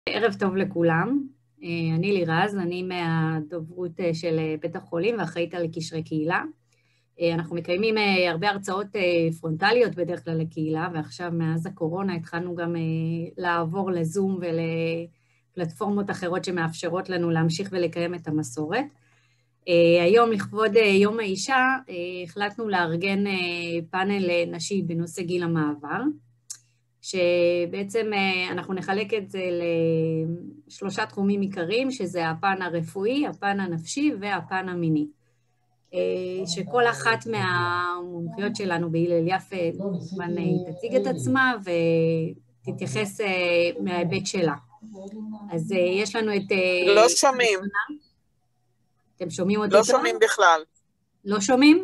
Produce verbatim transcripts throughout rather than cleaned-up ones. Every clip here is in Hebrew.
ערב טוב לכולם, אני לירז, אני מהדוברות של בית החולים ואחראית על קשרי קהילה. אנחנו מקיימים הרבה הרצאות פרונטליות בדרך כלל לקהילה, ועכשיו מאז הקורונה התחלנו גם לעבור לזום ולפלטפורמות אחרות שמאפשרות לנו להמשיך ולקיים את המסורת. היום לכבוד יום האישה החלטנו לארגן פאנל נשי בנושא גיל המעבר, שבעצם אנחנו נחלק את זה לשלושה תחומים עיקריים, שזה הפן הרפואי, הפן הנפשי והפן המיני. שכל אחת מהמומחיות שלנו בהלל יפה כמובן תציג את עצמה ותתייחס מההיבט שלה. אז יש לנו את... לא שומעים. אתם שומעים אותי? לא שומעים בכלל. לא שומעים?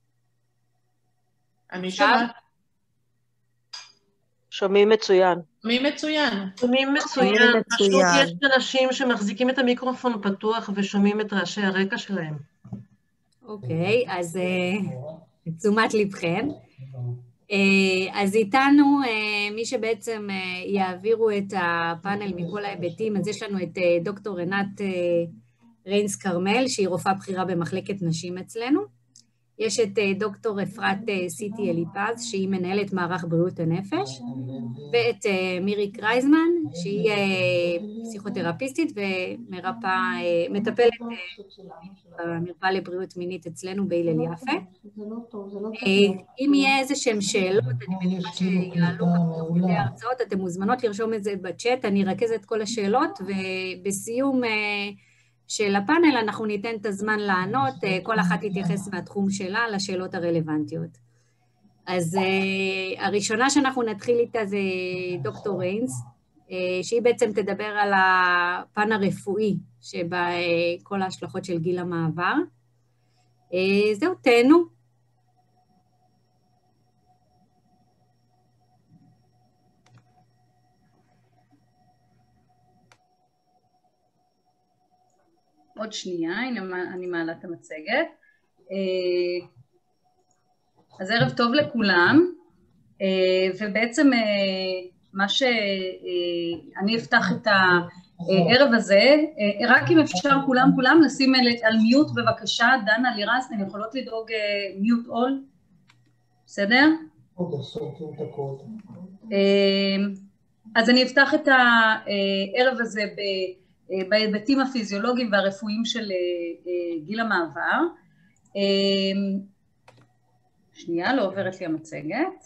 אני שומעת. שומעים מצוין. שומעים מצוין. שומעים מצוין. פשוט יש אנשים שמחזיקים את המיקרופון פתוח ושומעים את רעשי הרקע שלהם. אוקיי, אז תשומת לבכם. אז איתנו, מי שבעצם יעבירו את הפאנל מכל ההיבטים, אז יש לנו את דוקטור עינת ריינס קרמל, שהיא רופאה בכירה במחלקת נשים אצלנו. יש את דוקטור אפרת סיטי אליפז, שהיא מנהלת מערך בריאות הנפש, ואת מירי קרייזמן, שהיא פסיכותרפיסטית ומטפלת במרפאה לבריאות מינית אצלנו בהלל יפה. אם יהיה איזה שהם שאלות, אני מניחה שיעלו תוך כדי ההרצאות, אתם מוזמנות לרשום את זה בצ'אט, אני ארכז את כל השאלות, ובסיום של הפאנל אנחנו ניתן את הזמן לענות, כל אחת תתייחס מהתחום שלה לשאלות הרלוונטיות. אז הראשונה שאנחנו נתחיל איתה זה דוקטור ריינס, שהיא בעצם תדבר על הפן הרפואי שבה כל ההשלכות של גיל המעבר. זהו, תהנו. עוד שנייה, הנה אני מעלה את המצגת. אז ערב טוב לכולם, ובעצם מה שאני אפתח את הערב הזה, רק אם אפשר כולם כולם לשים על מיוט בבקשה, דנה לירז, אתן יכולות לדאוג מיוט אול, בסדר? אז אני אפתח את הערב הזה ב... בהיבטים הפיזיולוגיים והרפואיים של גיל המעבר. שנייה, לא עוברת לי המצגת.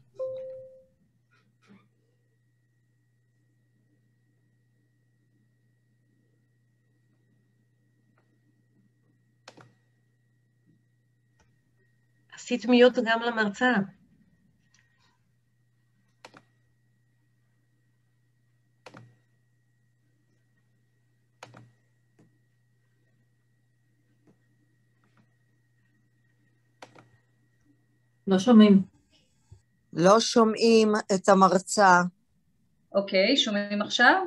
עשית מיוט גם למרצה. לא שומעים. לא שומעים את המרצה. אוקיי, שומעים עכשיו?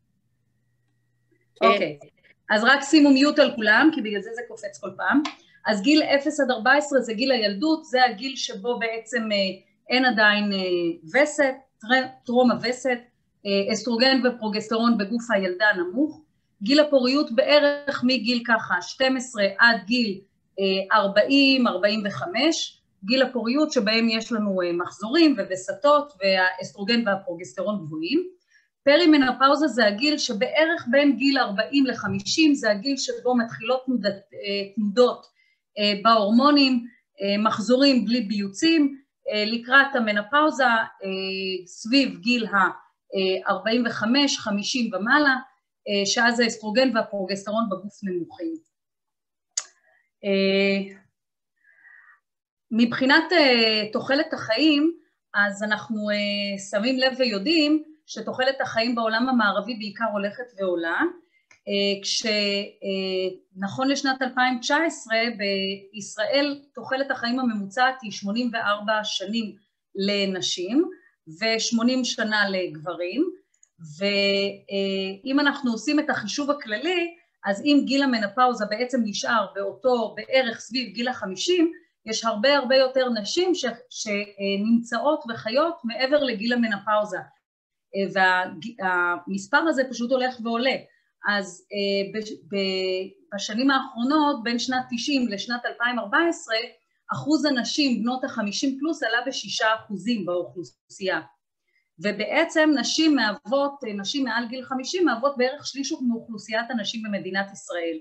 אוקיי, אז רק שימו מיוט על כולם, כי בגלל זה זה קופץ כל פעם. אז גיל אפס עד ארבע עשרה זה גיל הילדות, זה הגיל שבו בעצם אין עדיין וסת, טרום הווסת, אסטרוגן ופרוגסטרון בגוף הילדה נמוך. גיל הפוריות בערך מגיל ככה שתים עשרה עד גיל ארבעים ארבעים וחמש, גיל הפוריות שבהם יש לנו מחזורים ווסתות והאסטרוגן והפרוגסטרון גבוהים. פרימנופאוזה זה הגיל שבערך בין גיל ארבעים לחמישים, זה הגיל שבו מתחילות תנודות בהורמונים, מחזורים בלי ביוצים, לקראת המנופאוזה סביב גיל ה-ארבעים וחמש חמישים ומעלה, שאז האסטרוגן והפרוגסטרון בגוף נמוכים. מבחינת uh, תוחלת החיים, אז אנחנו uh, שמים לב ויודעים שתוחלת החיים בעולם המערבי בעיקר הולכת ועולה, uh, כשנכון uh, לשנת אלפיים תשע עשרה בישראל תוחלת החיים הממוצעת היא שמונים וארבע שנים לנשים ו-שמונים שנה לגברים, ואם uh, אנחנו עושים את החישוב הכללי, אז אם גיל המנופאוזה בעצם נשאר באותו בערך סביב גיל החמישים, יש הרבה הרבה יותר נשים ש, שנמצאות וחיות מעבר לגיל המנופאוזה. והמספר הזה פשוט הולך ועולה. אז בשנים האחרונות, בין שנת תשעים לשנת אלפיים וארבע עשרה, אחוז הנשים בנות ה-חמישים פלוס עלה בשישה אחוזים באוכלוסייה. ובעצם נשים מהוות, נשים מעל גיל חמישים מהוות בערך שליש מאוכלוסיית הנשים במדינת ישראל.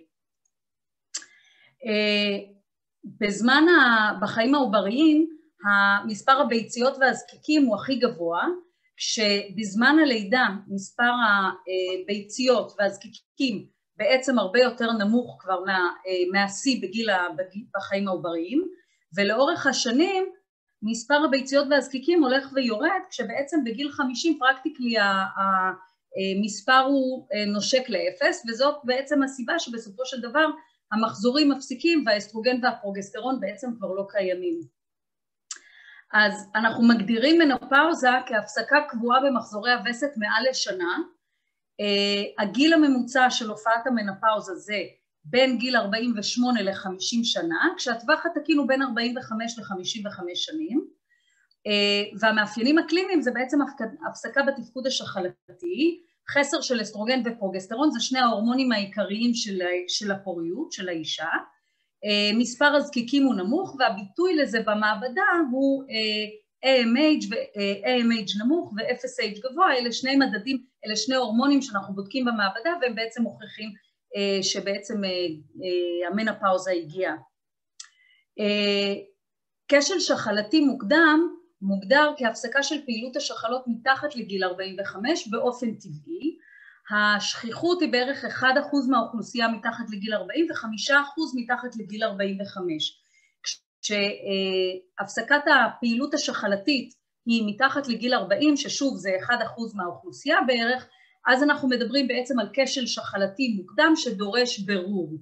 בזמן, בחיים העובריים, המספר הביציות והזקיקים הוא הכי גבוה, כשבזמן הלידה מספר הביציות והזקיקים בעצם הרבה יותר נמוך כבר מהשיא בגיל בחיים העובריים, ולאורך השנים מספר הביציות והזקיקים הולך ויורד, כשבעצם בגיל חמישים פרקטיקלי המספר הוא נושק לאפס, וזאת בעצם הסיבה שבסופו של דבר המחזורים מפסיקים והאסטרוגן והפרוגסטרון בעצם כבר לא קיימים. אז אנחנו מגדירים מנופאוזה כהפסקה קבועה במחזורי הווסת מעל לשנה. הגיל הממוצע של הופעת המנופאוזה זה בין גיל ארבעים ושמונה ל-חמישים שנה, כשהטווח התקין הוא בין ארבעים וחמש ל-חמישים וחמש שנים, והמאפיינים הקליניים זה בעצם הפסקה בתפקוד השחלתי, חסר של אסטרוגן ופרוגסטרון, זה שני ההורמונים העיקריים של, של הפוריות, של האישה, מספר הזקיקים הוא נמוך, והביטוי לזה במעבדה הוא איי אם אייץ' ו-איי אם אייץ' נמוך ו-אף אס אייץ' גבוה, אלה שני מדדים, אלה שני הורמונים שאנחנו בודקים במעבדה, והם בעצם מוכיחים שבעצם המנופאוזה הגיעה. כשל שחלתי מוקדם מוגדר כהפסקה של פעילות השחלות מתחת לגיל ארבעים וחמש באופן טבעי, השכיחות היא בערך אחד אחוז מהאוכלוסייה מתחת לגיל ארבעים וחמישה אחוז מתחת לגיל ארבעים וחמש. כשהפסקת הפעילות השחלתית היא מתחת לגיל ארבעים, ששוב זה אחד אחוז מהאוכלוסייה בערך, אז אנחנו מדברים בעצם על כשל שחלתי מוקדם שדורש ברור.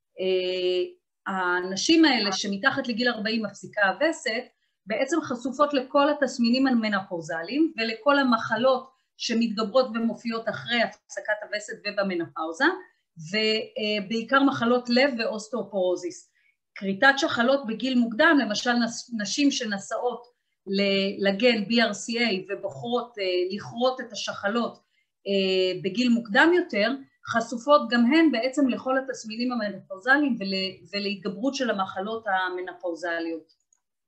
הנשים האלה שמתחת לגיל ארבעים מפסיקה הווסת, בעצם חשופות לכל התסמינים המנופאוזליים ולכל המחלות שמתגברות ומופיעות אחרי הפסקת הווסת ובמנופאוזה, ובעיקר מחלות לב ואוסטאופורוזיס. כריתת שחלות בגיל מוקדם, למשל נשים שנשאות לגן בי אר סי איי ובוחרות לכרות את השחלות בגיל מוקדם יותר, חשופות גם הן בעצם לכל התסמינים המנופאוזליים ולהתגברות של המחלות המנופאוזליות.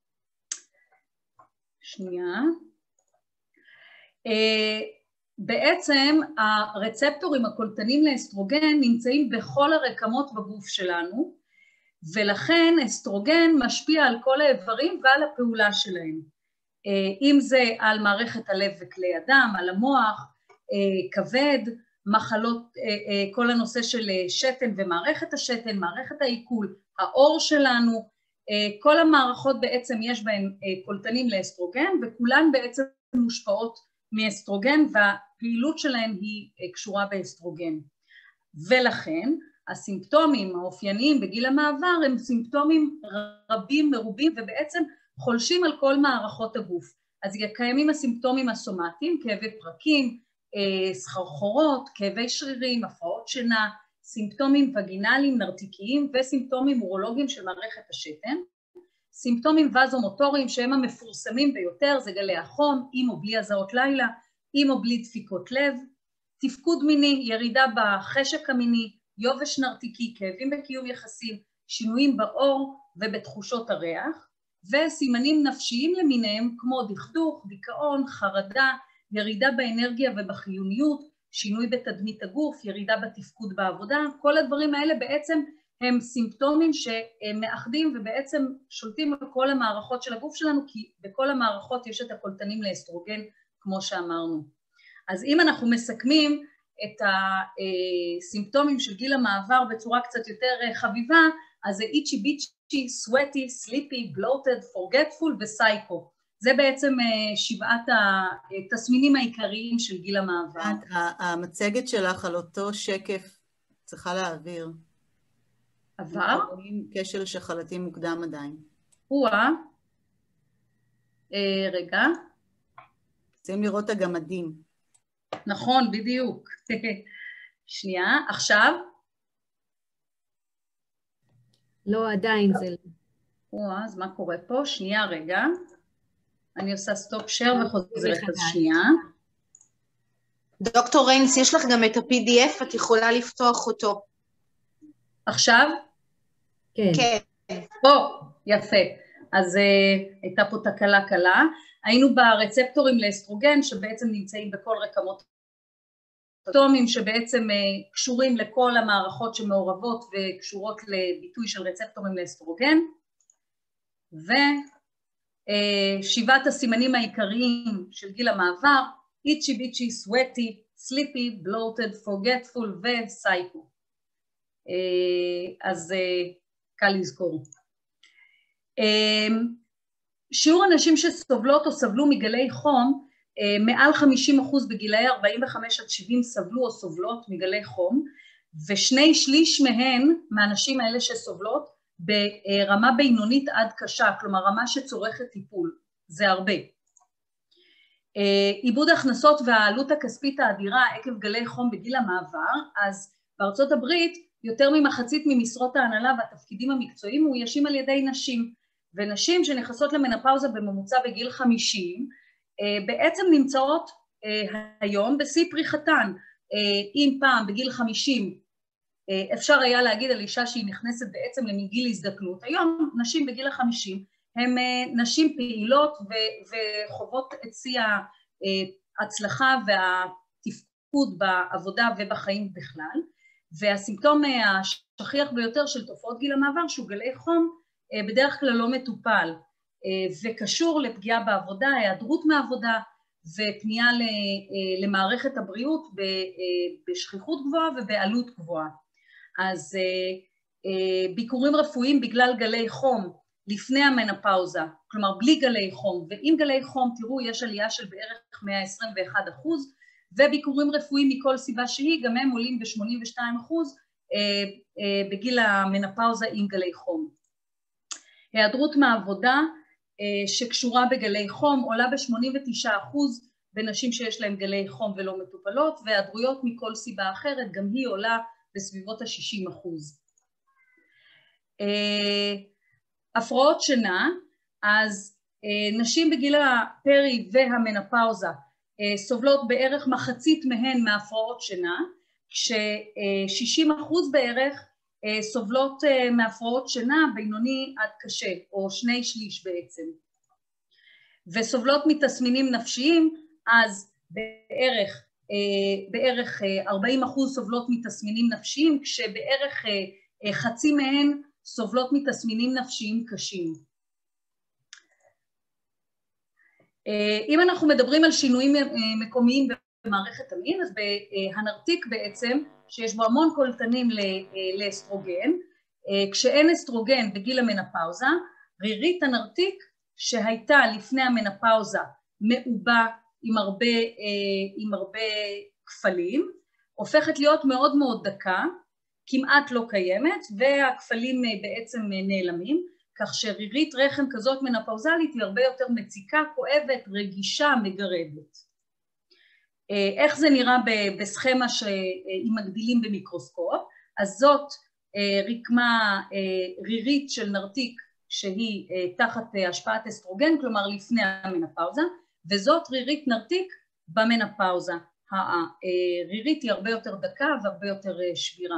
שנייה. בעצם הרצפטורים הקולטנים לאסטרוגן נמצאים בכל הרקמות בגוף שלנו, ולכן אסטרוגן משפיע על כל האיברים ועל הפעולה שלהם. אם זה על מערכת הלב וכלי הדם, על המוח, כבד, מחלות, כל הנושא של שתן ומערכת השתן, מערכת העיכול, העור שלנו, כל המערכות בעצם יש בהן קולטנים לאסטרוגן, וכולן בעצם מושפעות מאסטרוגן, והפעילות שלהן היא קשורה באסטרוגן. ולכן הסימפטומים האופייניים בגיל המעבר הם סימפטומים רבים מרובים, ובעצם חולשים על כל מערכות הגוף. אז קיימים הסימפטומים הסומטיים, כאבי פרקים, סחרחורות, כאבי שרירים, הפרעות שינה, סימפטומים וגינליים, נרתיקיים, וסימפטומים אורולוגיים של מערכת השתן. סימפטומים וזומוטוריים שהם המפורסמים ביותר, זה גלי החום, עם או בלי הזעות לילה, עם או בלי דפיקות לב, תפקוד מיני, ירידה בחשק המיני, יובש נרתיקי, כאבים בקיום יחסים, שינויים בעור ובתחושות הריח, וסימנים נפשיים למיניהם כמו דכדוך, דיכאון, חרדה, ירידה באנרגיה ובחיוניות, שינוי בתדמית הגוף, ירידה בתפקוד בעבודה, כל הדברים האלה בעצם הם סימפטומים שמאחדים ובעצם שולטים על כל המערכות של הגוף שלנו, כי בכל המערכות יש את הקולטנים לאסטרוגן, כמו שאמרנו. אז אם אנחנו מסכמים את הסימפטומים של גיל המעבר בצורה קצת יותר חביבה, אז זה איצ'י ביצ'י, סווטי, סליפי, בלוטד, פורגטפול וסייקו. זה בעצם שבעת התסמינים העיקריים של גיל המעבר. המצגת שלך על אותו שקף צריכה להעביר. עבר? כשל שחלתי מוקדם עדיין. וואה. רגע. רוצים לראות הגמדים. נכון, בדיוק. שנייה, עכשיו? לא, עדיין זה לא. וואה, אז מה קורה פה? שנייה, רגע. אני עושה סטופ שייר וחוזרת אז שנייה. דוקטור ריינס, יש לך גם את ה-פי די אף, את יכולה לפתוח אותו. עכשיו? כן. כן. או, יפה. אז uh, הייתה פה תקלה קלה. היינו ברצפטורים לאסטרוגן, שבעצם נמצאים בכל רקמות אטומים, שבעצם uh, קשורים לכל המערכות שמעורבות וקשורות לביטוי של רצפטורים לאסטרוגן. ושבעת uh, הסימנים העיקריים של גיל המעבר, itchy, bitchy, sweaty, sleepy, bloated, forgetful וסייקו. Uh, אז uh, קל לזכור. שיעור הנשים שסובלות או סבלו מגלי חום, מעל חמישים אחוז בגילאי ארבעים וחמש עד שבעים סבלו או סובלות מגלי חום, ושני שליש מהן, מהנשים האלה שסובלות, ברמה בינונית עד קשה, כלומר רמה שצורכת טיפול, זה הרבה. איבוד הכנסות והעלות הכספית האדירה עקב גלי חום בגיל המעבר, אז בארצות הברית יותר ממחצית ממשרות ההנהלה והתפקידים המקצועיים מאוישים על ידי נשים, ונשים שנכנסות למנופאוזה בממוצע בגיל חמישים, בעצם נמצאות היום בשיא פריחתן. אם פעם בגיל חמישים אפשר היה להגיד על אישה שהיא נכנסת בעצם לגיל הזדקנות, היום נשים בגיל החמישים הן נשים פעילות וחוות את שיא ההצלחה והתפקוד בעבודה ובחיים בכלל, והסימפטום השכיח ביותר של תופעות גיל המעבר שהוא גלי חום בדרך כלל לא מטופל וקשור לפגיעה בעבודה, היעדרות מעבודה ופנייה למערכת הבריאות בשכיחות גבוהה ובעלות גבוהה. אז ביקורים רפואיים בגלל גלי חום לפני המנופאוזה, כלומר בלי גלי חום ועם גלי חום, תראו יש עלייה של בערך מאה עשרים ואחד אחוז, וביקורים רפואיים מכל סיבה שהיא, גם הם עולים ב-שמונים ושתיים אחוז בגיל המנופאוזה עם גלי חום. היעדרות מעבודה שקשורה בגלי חום עולה ב-שמונים ותשעה אחוז בנשים שיש להם גלי חום ולא מטופלות, והיעדרויות מכל סיבה אחרת גם היא עולה בסביבות ה-שישים אחוז. הפרעות שינה, אז נשים בגיל הפרי והמנופאוזה סובלות בערך מחצית מהן מהפרעות שינה, כש-שישים אחוז בערך סובלות מהפרעות שינה בינוני עד קשה, או שני שליש בעצם. וסובלות מתסמינים נפשיים, אז בערך, בערך ארבעים אחוז סובלות מתסמינים נפשיים, כשבערך חצי מהן סובלות מתסמינים נפשיים קשים. אם אנחנו מדברים על שינויים מקומיים במערכת המין, אז בהנרתיק בעצם, שיש בו המון קולטנים לאסטרוגן, כשאין אסטרוגן בגיל המנופאוזה, רירית הנרתיק שהייתה לפני המנופאוזה מעובה עם הרבה, עם הרבה כפלים, הופכת להיות מאוד מאוד דקה, כמעט לא קיימת, והכפלים בעצם נעלמים, כך שרירית רחם כזאת מנופאוזלית היא הרבה יותר מציקה, כואבת, רגישה, מגרדת. איך זה נראה בסכמה שאם מגדילים במיקרוסקופ? אז זאת רקמה רירית של נרתיק שהיא תחת השפעת אסטרוגן, כלומר לפני המנופאוזה, וזאת רירית נרתיק במנופאוזה. הרירית היא הרבה יותר דקה והרבה יותר שבירה.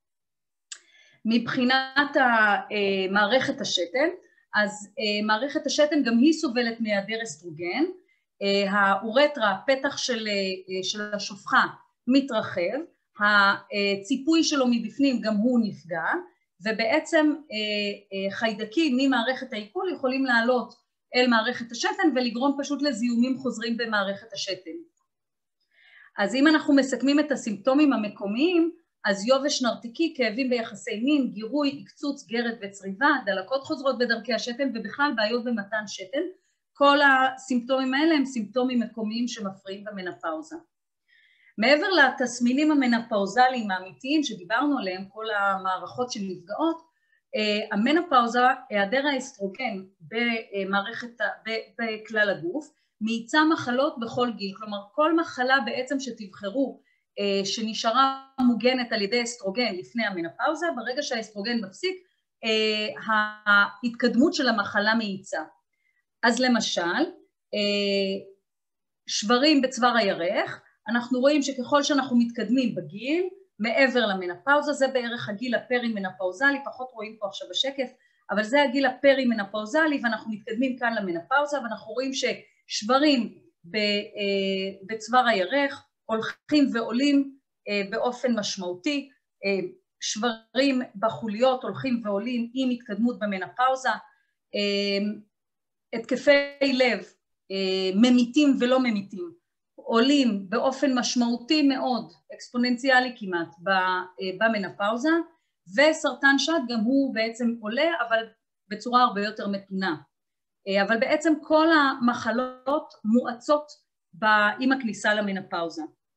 מבחינת מערכת השתן, אז מערכת השתן גם היא סובלת מהיעדר אסטרוגן, האורטרה, הפתח של, של השופחה מתרחב, הציפוי שלו מבפנים גם הוא נפגע, ובעצם חיידקים ממערכת העיכול יכולים לעלות אל מערכת השתן ולגרום פשוט לזיהומים חוזרים במערכת השתן. אז אם אנחנו מסכמים את הסימפטומים המקומיים, אז יובש נרתיקי, כאבים ביחסי מין, גירוי, עקצוץ, גרד וצריבה, דלקות חוזרות בדרכי השתן ובכלל בעיות במתן שתן, כל הסימפטומים האלה הם סימפטומים מקומיים שמפריעים במנופאוזה. מעבר לתסמינים המנופאוזליים האמיתיים שדיברנו עליהם, כל המערכות שנפגעות, המנופאוזה, היעדר האסטרוגן במערכת, בכלל הגוף, מאיצה מחלות בכל גיל, כלומר כל מחלה בעצם שתבחרו שנשארה מוגנת על ידי אסטרוגן לפני המנופאוזה, ברגע שהאסטרוגן מפסיק, ההתקדמות של המחלה מאיצה. אז למשל, שברים בצוואר הירך, אנחנו רואים שככל שאנחנו מתקדמים בגיל, מעבר למנפאוזה, זה בערך הגיל הפרי-מנפאוזלי, פחות רואים פה עכשיו בשקף, אבל זה הגיל הפרי-מנפאוזלי, ואנחנו מתקדמים כאן למנפאוזה, ואנחנו רואים ששברים בצוואר הירך הולכים ועולים באופן משמעותי, שברים בחוליות הולכים ועולים עם התקדמות במנפאוזה, התקפי לב ממיתים ולא ממיתים, עולים באופן משמעותי מאוד, אקספוננציאלי כמעט, במנפאוזה, וסרטן שד גם הוא בעצם עולה, אבל בצורה הרבה יותר מתונה. אבל בעצם כל המחלות מואצות עם הכניסה למנפאוזה.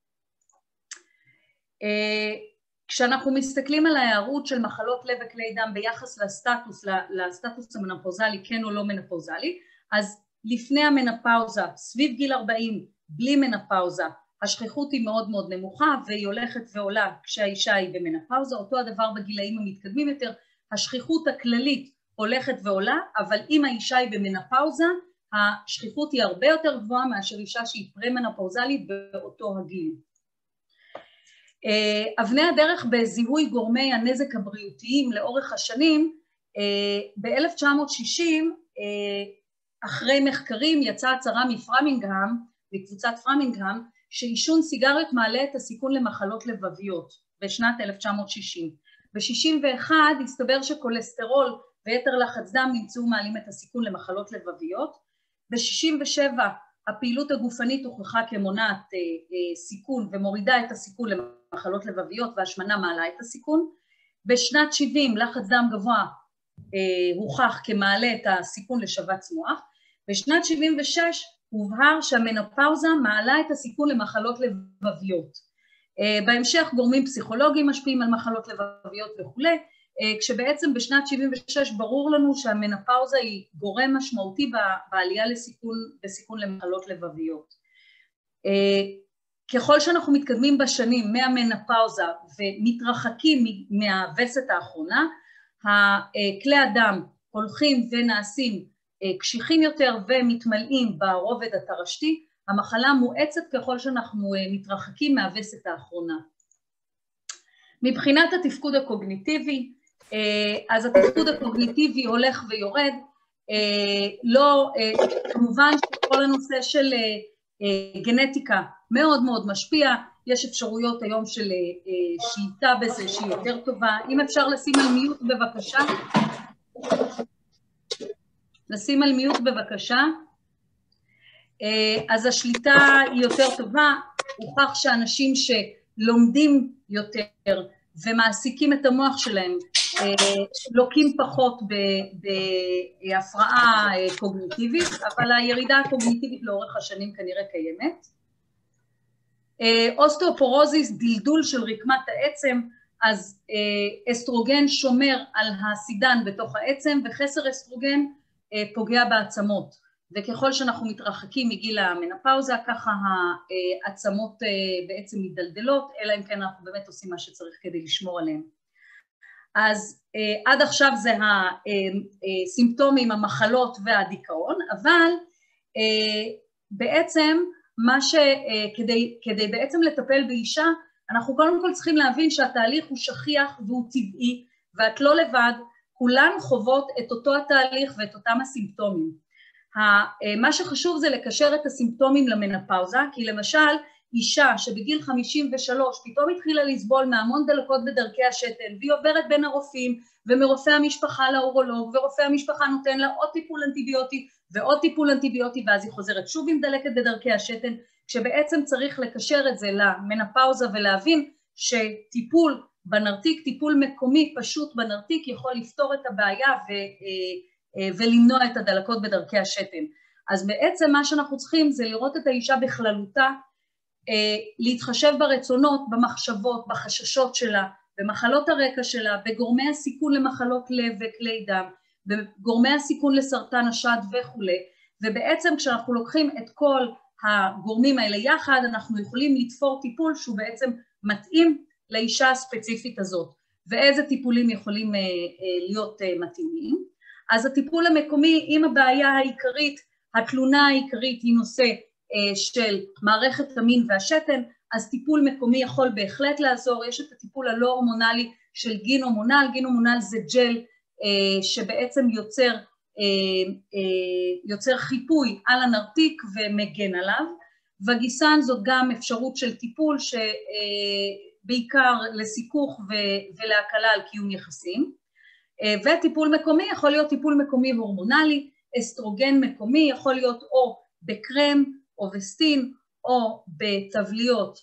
כשאנחנו מסתכלים על ההיערות של מחלות לב וכלי דם ביחס לסטטוס, לסטטוס המנפאוזלי, כן או לא מנפאוזלי, אז לפני המנפאוזה, סביב גיל ארבעים, בלי מנפאוזה, השכיחות היא מאוד מאוד נמוכה והיא הולכת ועולה כשהאישה היא במנפאוזה, אותו הדבר בגילאים המתקדמים יותר, השכיחות הכללית הולכת ועולה, אבל אם האישה היא במנפאוזה, השכיחות היא הרבה יותר גבוהה מאשר אישה שהיא פרה-מנפאוזלית באותו הגיל. אבני הדרך בזיהוי גורמי הנזק הבריאותיים לאורך השנים, ב-אלף תשע מאות שישים, אחרי מחקרים יצאה הצהרה מפרמינגהאם, מקבוצת פרמינגהאם, שעישון סיגריות מעלה את הסיכון למחלות לבביות בשנת אלף תשע מאות שישים. ב-שישים ואחת הסתבר שקולסטרול ויתר לחץ דם נמצאו מעלים את הסיכון למחלות לבביות. ב-שישים ושבע הפעילות הגופנית הוכחה כמונעת אה, אה, סיכון ומורידה את הסיכון למחלות לבביות, והשמנה מעלה את הסיכון. בשנת שבעים לחץ דם גבוה אה, הוכח כמעלה את הסיכון לשבץ מוח. בשנת שבעים ושש הובהר שהמנופאוזה מעלה את הסיכון למחלות לבביות. Uh, בהמשך גורמים פסיכולוגיים משפיעים על מחלות לבביות וכו', uh, כשבעצם בשנת שבעים ושש ברור לנו שהמנופאוזה היא גורם משמעותי בעלייה לסיכון, בסיכון למחלות לבביות. Uh, ככל שאנחנו מתקדמים בשנים מהמנופאוזה ומתרחקים מהווסת האחרונה, כלי הדם הולכים ונעשים קשיחים יותר ומתמלאים ברובד התרשתי, המחלה מואצת ככל שאנחנו מתרחקים מהווסת האחרונה. מבחינת התפקוד הקוגניטיבי, אז התפקוד הקוגניטיבי הולך ויורד, לא, כמובן שכל הנושא של גנטיקה מאוד מאוד משפיע, יש אפשרויות היום של שליטה בזה שהיא יותר טובה. אם אפשר לשים על מיוט בבקשה. נשים על מיוט בבקשה. אז השליטה היא יותר טובה, הוכח שאנשים שלומדים יותר ומעסיקים את המוח שלהם, לוקים פחות בהפרעה קוגניטיבית, אבל הירידה הקוגניטיבית לאורך השנים כנראה קיימת. אוסטאופורוזיס, דלדול של רקמת העצם, אז אסטרוגן שומר על הסידן בתוך העצם, וחסר אסטרוגן פוגע בעצמות, וככל שאנחנו מתרחקים מגיל המנופאוזה, ככה העצמות בעצם מדלדלות, אלא אם כן אנחנו באמת עושים מה שצריך כדי לשמור עליהם. אז עד עכשיו זה הסימפטומים, המחלות והדיכאון, אבל בעצם מה שכדי כדי בעצם לטפל באישה, אנחנו קודם כל צריכים להבין שהתהליך הוא שכיח והוא טבעי, ואת לא לבד, כולן חוות את אותו התהליך ואת אותם הסימפטומים. מה שחשוב זה לקשר את הסימפטומים למנופאוזה, כי למשל אישה שבגיל חמישים ושלוש פתאום התחילה לסבול מהמון דלקות בדרכי השתן, והיא עוברת בין הרופאים ומרופא המשפחה לאורולוג, ורופא המשפחה נותן לה עוד טיפול אנטיביוטי ועוד טיפול אנטיביוטי, ואז היא חוזרת שוב עם דלקת בדרכי השתן, כשבעצם צריך לקשר את זה למנופאוזה ולהבין שטיפול בנרתיק, טיפול מקומי פשוט בנרתיק יכול לפתור את הבעיה ו, ולמנוע את הדלקות בדרכי השתן. אז בעצם מה שאנחנו צריכים זה לראות את האישה בכללותה, להתחשב ברצונות, במחשבות, בחששות שלה, במחלות הרקע שלה, בגורמי הסיכון למחלות לב וכלי דם, בגורמי הסיכון לסרטן השד וכו'. ובעצם כשאנחנו לוקחים את כל הגורמים האלה יחד, אנחנו יכולים לתפור טיפול שהוא בעצם מתאים לאישה הספציפית הזאת, ואיזה טיפולים יכולים להיות מתאימים. אז הטיפול המקומי, אם הבעיה העיקרית, התלונה העיקרית היא נושא של מערכת המין והשתן, אז טיפול מקומי יכול בהחלט לעזור. יש את הטיפול הלא הורמונלי של גין-הורמונל, גין-הורמונל זה ג'ל אה, שבעצם יוצר, אה, אה, יוצר חיפוי על הנרתיק ומגן עליו, וגיסן זאת גם אפשרות של טיפול שבעיקר לסיכוך ולהקלה על קיום יחסים, וטיפול מקומי יכול להיות טיפול מקומי הורמונלי, אסטרוגן מקומי יכול להיות או בקרם או וסטין או בתבליות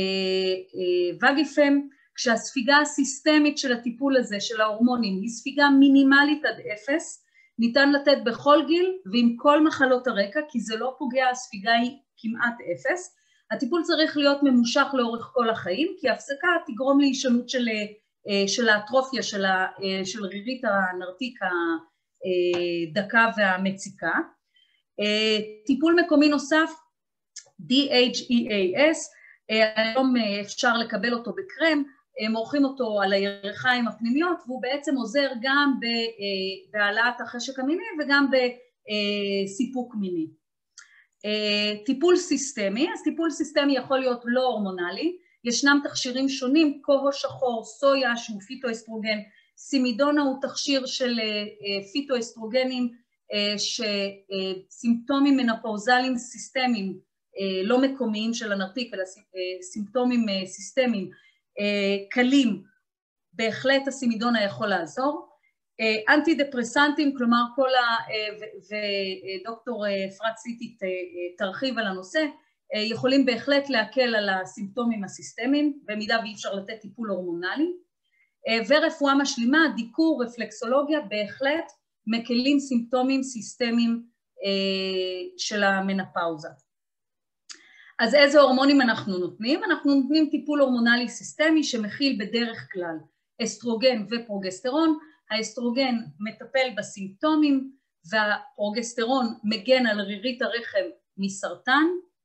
וגיפם, כשהספיגה הסיסטמית של הטיפול הזה של ההורמונים היא ספיגה מינימלית עד אפס, ניתן לתת בכל גיל ועם כל מחלות הרקע, כי זה לא פוגע, הספיגה היא כמעט אפס. הטיפול צריך להיות ממושך לאורך כל החיים, כי ההפסקה תגרום להישנות של, של האטרופיה, של, של רירית הנרתיק הדקה והמציקה. טיפול מקומי נוסף, די אייץ' אי איי אס, היום אפשר לקבל אותו בקרם, מורחים אותו על הירכיים הפנימיות, והוא בעצם עוזר גם בהעלאת החשק המיני וגם בסיפוק מיני. טיפול סיסטמי, אז טיפול סיסטמי יכול להיות לא הורמונלי, ישנם תכשירים שונים, כובע שחור, סויה שהוא פיטואסטרוגן, סימידונה הוא תכשיר של פיטואסטרוגנים שסימפטומים מנופאוזליים סיסטמיים, לא מקומיים של הנרתיק, אלא סימפטומים סיסטמיים קלים, בהחלט הסימידונה יכול לעזור. אנטי דפרסנטים, כלומר כל ה... ודוקטור אפרת סיטי תרחיב על הנושא, יכולים בהחלט להקל על הסימפטומים הסיסטמיים, במידה ואי אפשר לתת טיפול הורמונלי. ורפואה משלימה, דיקור, רפלקסולוגיה, בהחלט מקלים סימפטומים סיסטמיים של המנופאוזה. אז איזה הורמונים אנחנו נותנים? אנחנו נותנים טיפול הורמונלי סיסטמי שמכיל בדרך כלל אסטרוגן ופרוגסטרון. האסטרוגן מטפל בסימפטומים והפרוגסטרון מגן על רירית הרחם מסרטן,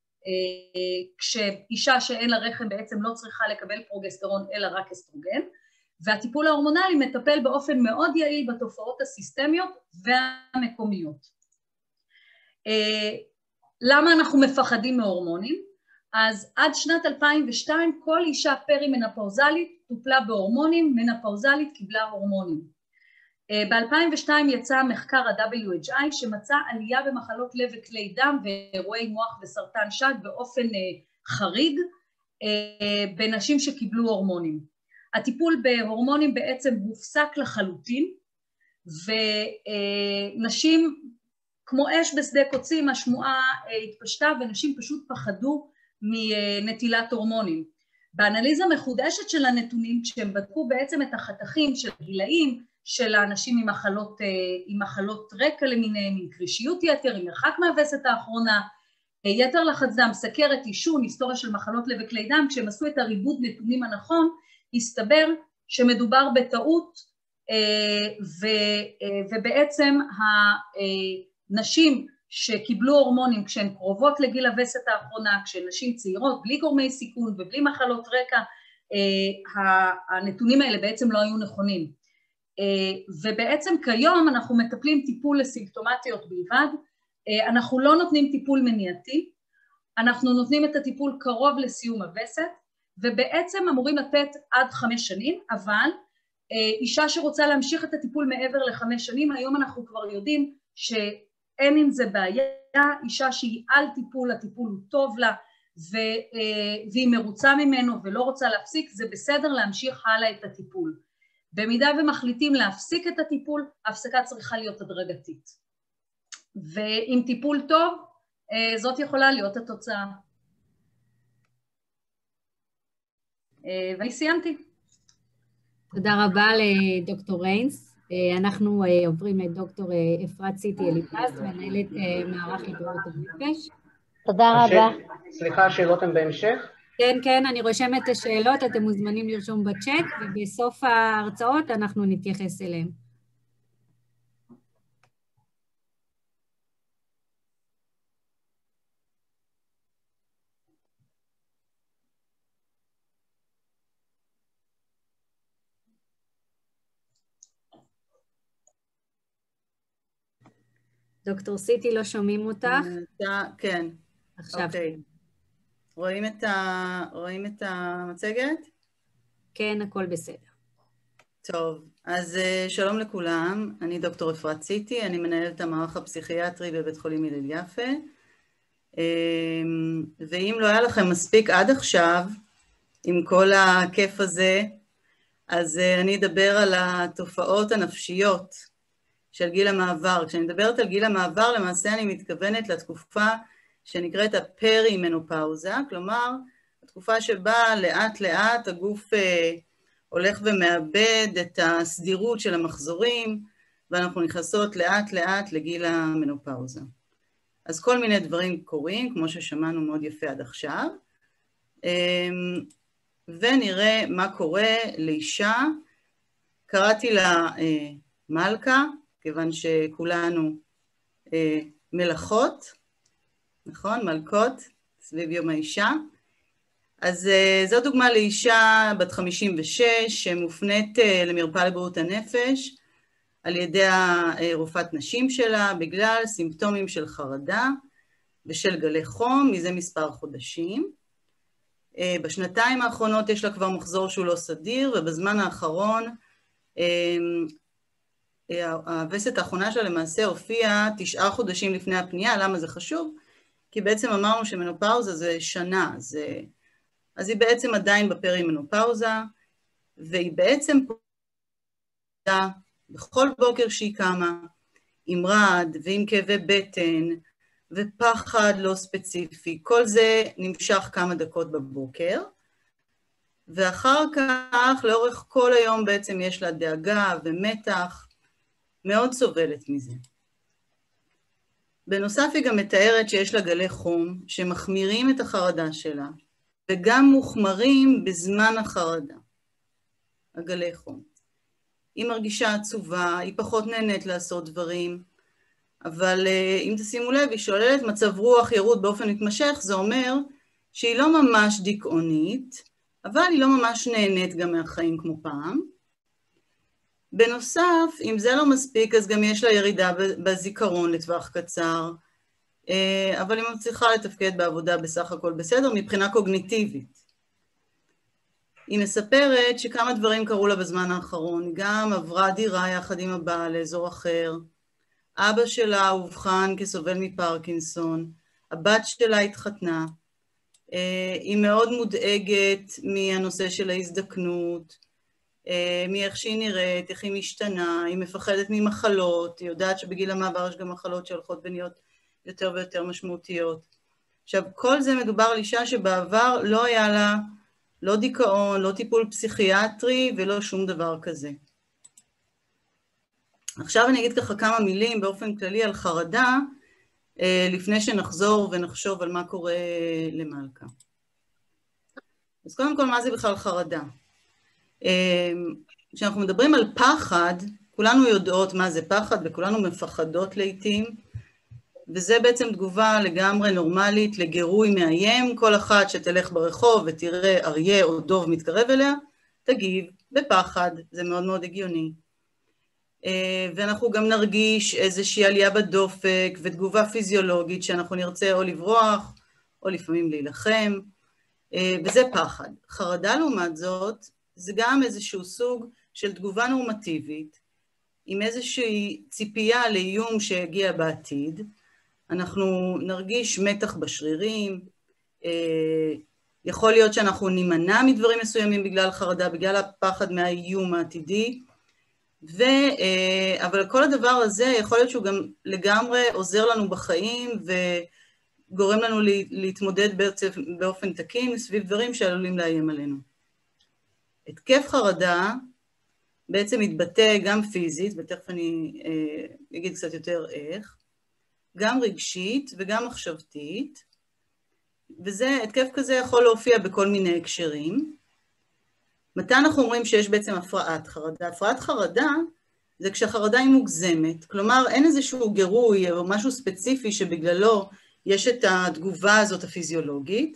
כשאישה שאין לה רחם בעצם לא צריכה לקבל פרוגסטרון אלא רק אסטרוגן, והטיפול ההורמונלי מטפל באופן מאוד יעיל בתופעות הסיסטמיות והמקומיות. למה אנחנו מפחדים מהורמונים? אז עד שנת אלפיים ושתיים כל אישה פרי-מנופאוזלית טופלה בהורמונים, מנופאוזלית קיבלה הורמונים. ב-אלפיים ושתיים יצא מחקר ה-דאבליו אייץ' איי שמצא עלייה במחלות לב וכלי דם ואירועי מוח וסרטן שד באופן חריג בנשים שקיבלו הורמונים. הטיפול בהורמונים בעצם הופסק לחלוטין, ונשים כמו אש בשדה קוצים, השמועה התפשטה ונשים פשוט פחדו מנטילת הורמונים. באנליזה מחודשת של הנתונים, כשהם בדקו בעצם את החתכים של גילאים, של האנשים עם מחלות, עם מחלות רקע למיניהם, עם קרישיות יתר, עם מרחק מהווסת האחרונה, יתר לחץ דם, סכרת, עישון, היסטוריה של מחלות לב וכלי דם, כשהם עשו את הריבוד נתונים הנכון, הסתבר שמדובר בטעות, ובעצם הנשים שקיבלו הורמונים כשהן קרובות לגיל הווסת האחרונה, כשהן נשים צעירות, בלי גורמי סיכון ובלי מחלות רקע, הנתונים האלה בעצם לא היו נכונים. ובעצם כיום אנחנו מטפלים טיפול לסימפטומטיות בלבד, אנחנו לא נותנים טיפול מניעתי, אנחנו נותנים את הטיפול קרוב לסיום הווסת, ובעצם אמורים לתת עד חמש שנים, אבל אישה שרוצה להמשיך את הטיפול מעבר לחמש שנים, היום אנחנו כבר יודעים שאין עם זה בעיה, אישה שהיא על טיפול, הטיפול הוא טוב לה, והיא מרוצה ממנו ולא רוצה להפסיק, זה בסדר להמשיך הלאה את הטיפול. במידה ומחליטים להפסיק את הטיפול, ההפסקה צריכה להיות הדרגתית. ועם טיפול טוב, זאת יכולה להיות התוצאה. ואני סיימתי. תודה רבה לדוקטור ריינס. אנחנו עוברים לדוקטור אפרת סיטי אליפז, מנהלת מערך לבריאות הנפש. תודה רבה. סליחה, השאלות הן בהמשך? כן, כן, אני רושמת את השאלות, אתם מוזמנים לרשום בצ'אט, ובסוף ההרצאות אנחנו נתייחס אליהן. דוקטור סיטי, לא שומעים אותך? כן. עכשיו. אוקיי. רואים את ה... רואים את המצגת? כן, הכל בסדר. טוב, אז שלום לכולם, אני דוקטור אפרת סיטי, אני מנהלת המערך הפסיכיאטרי בבית חולים הלל יפה, ואם לא היה לכם מספיק עד עכשיו, עם כל הכיף הזה, אז אני אדבר על התופעות הנפשיות של גיל המעבר. כשאני מדברת על גיל המעבר, למעשה אני מתכוונת לתקופה שנקראת הפרי-מנופאוזה, כלומר, התקופה שבה לאט לאט הגוף הולך ומאבד את הסדירות של המחזורים, ואנחנו נכנסות לאט לאט לגיל המנופאוזה. אז כל מיני דברים קורים, כמו ששמענו מאוד יפה עד עכשיו, ונראה מה קורה לאישה. קראתי לה מלכה, כיוון שכולנו מלכות, נכון? מלכות, סביב יום האישה. אז זו דוגמה לאישה בת חמישים ושש, שמופנית למרפאה לבריאות הנפש, על ידי הרופאת נשים שלה, בגלל סימפטומים של חרדה ושל גלי חום, מזה מספר חודשים. בשנתיים האחרונות יש לה כבר מחזור שהוא לא סדיר, ובזמן האחרון, הווסת האחרונה שלה למעשה הופיעה תשעה חודשים לפני הפנייה. למה זה חשוב? כי בעצם אמרנו שמנופאוזה זה שנה, זה... אז היא בעצם עדיין בפרי-מנופאוזה, והיא בעצם פועלת בכל בוקר שהיא קמה, עם רעד ועם כאבי בטן, ופחד לא ספציפי. כל זה נמשך כמה דקות בבוקר, ואחר כך, לאורך כל היום בעצם יש לה דאגה ומתח, מאוד סובלת מזה. בנוסף היא גם מתארת שיש לה גלי חום, שמחמירים את החרדה שלה, וגם מוחמרים בזמן החרדה, הגלי חום. היא מרגישה עצובה, היא פחות נהנית לעשות דברים, אבל אם תשימו לב, היא שוללת מצב רוח ירוד באופן מתמשך, זה אומר שהיא לא ממש דיכאונית, אבל היא לא ממש נהנית גם מהחיים כמו פעם. בנוסף, אם זה לא מספיק, אז גם יש לה ירידה בזיכרון לטווח קצר, אבל היא מצליחה לתפקד בעבודה בסך הכל בסדר, מבחינה קוגניטיבית. היא מספרת שכמה דברים קרו לה בזמן האחרון, היא גם עברה דירה יחד עם הבעל לאזור אחר, אבא שלה אובחן כסובל מפרקינסון, הבת שלה התחתנה, היא מאוד מודאגת מהנושא של ההזדקנות, מאיך שהיא נראית, איך היא משתנה, היא מפחדת ממחלות, היא יודעת שבגיל המעבר יש גם מחלות שהולכות ונהיות יותר ויותר משמעותיות. עכשיו, כל זה מדובר על אישה שבעבר לא היה לה לא דיכאון, לא טיפול פסיכיאטרי ולא שום דבר כזה. עכשיו אני אגיד ככה כמה מילים באופן כללי על חרדה, לפני שנחזור ונחשוב על מה קורה למלכה. אז קודם כל, מה זה בכלל חרדה? כשאנחנו מדברים על פחד, כולנו יודעות מה זה פחד וכולנו מפחדות לעתים, וזה בעצם תגובה לגמרי נורמלית לגירוי מאיים. כל אחת שתלך ברחוב ותראה אריה או דוב מתקרב אליה, תגיב בפחד, זה מאוד מאוד הגיוני. ואנחנו גם נרגיש איזושהי עלייה בדופק ותגובה פיזיולוגית שאנחנו נרצה או לברוח או לפעמים להילחם, וזה פחד. חרדה לעומת זאת, זה גם איזשהו סוג של תגובה נורמטיבית, עם איזושהי ציפייה לאיום שיגיע בעתיד. אנחנו נרגיש מתח בשרירים, יכול להיות שאנחנו נימנע מדברים מסוימים בגלל חרדה, בגלל הפחד מהאיום העתידי, ו, אבל כל הדבר הזה יכול להיות שהוא גם לגמרי עוזר לנו בחיים, וגורם לנו להתמודד באופן תקין סביב דברים שעלולים לאיים עלינו. התקף חרדה בעצם מתבטא גם פיזית, ותכף אני אגיד קצת יותר איך, גם רגשית וגם מחשבתית, וזה, התקף כזה יכול להופיע בכל מיני הקשרים. מתי אנחנו אומרים שיש בעצם הפרעת חרדה? הפרעת חרדה זה כשהחרדה היא מוגזמת, כלומר אין איזשהו גירוי או משהו ספציפי שבגללו יש את התגובה הזאת הפיזיולוגית,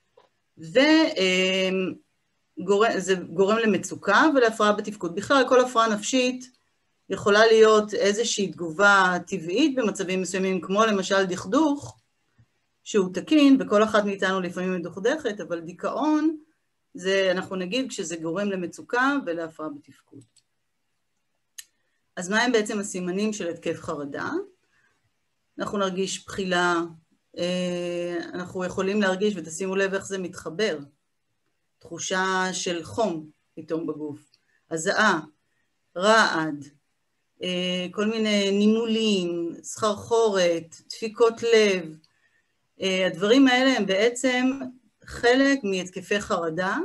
וזה גורם למצוקה ולהפרעה בתפקוד. בכלל כל הפרעה נפשית יכולה להיות איזושהי תגובה טבעית במצבים מסוימים, כמו למשל דכדוך, שהוא תקין, וכל אחת מאיתנו לפעמים מדוכדכת, אבל דיכאון זה, אנחנו נגיד, כשזה גורם למצוקה ולהפרעה בתפקוד. אז מה הם בעצם הסימנים של התקף חרדה? אנחנו נרגיש בחילה, אנחנו יכולים להרגיש, ותשימו לב איך זה מתחבר, תחושה של חום פתאום בגוף, הזעה, רעד, כל מיני נימולים, סחרחורת, דפיקות לב. הדברים האלה הם בעצם חלק מהתקפי חרדה,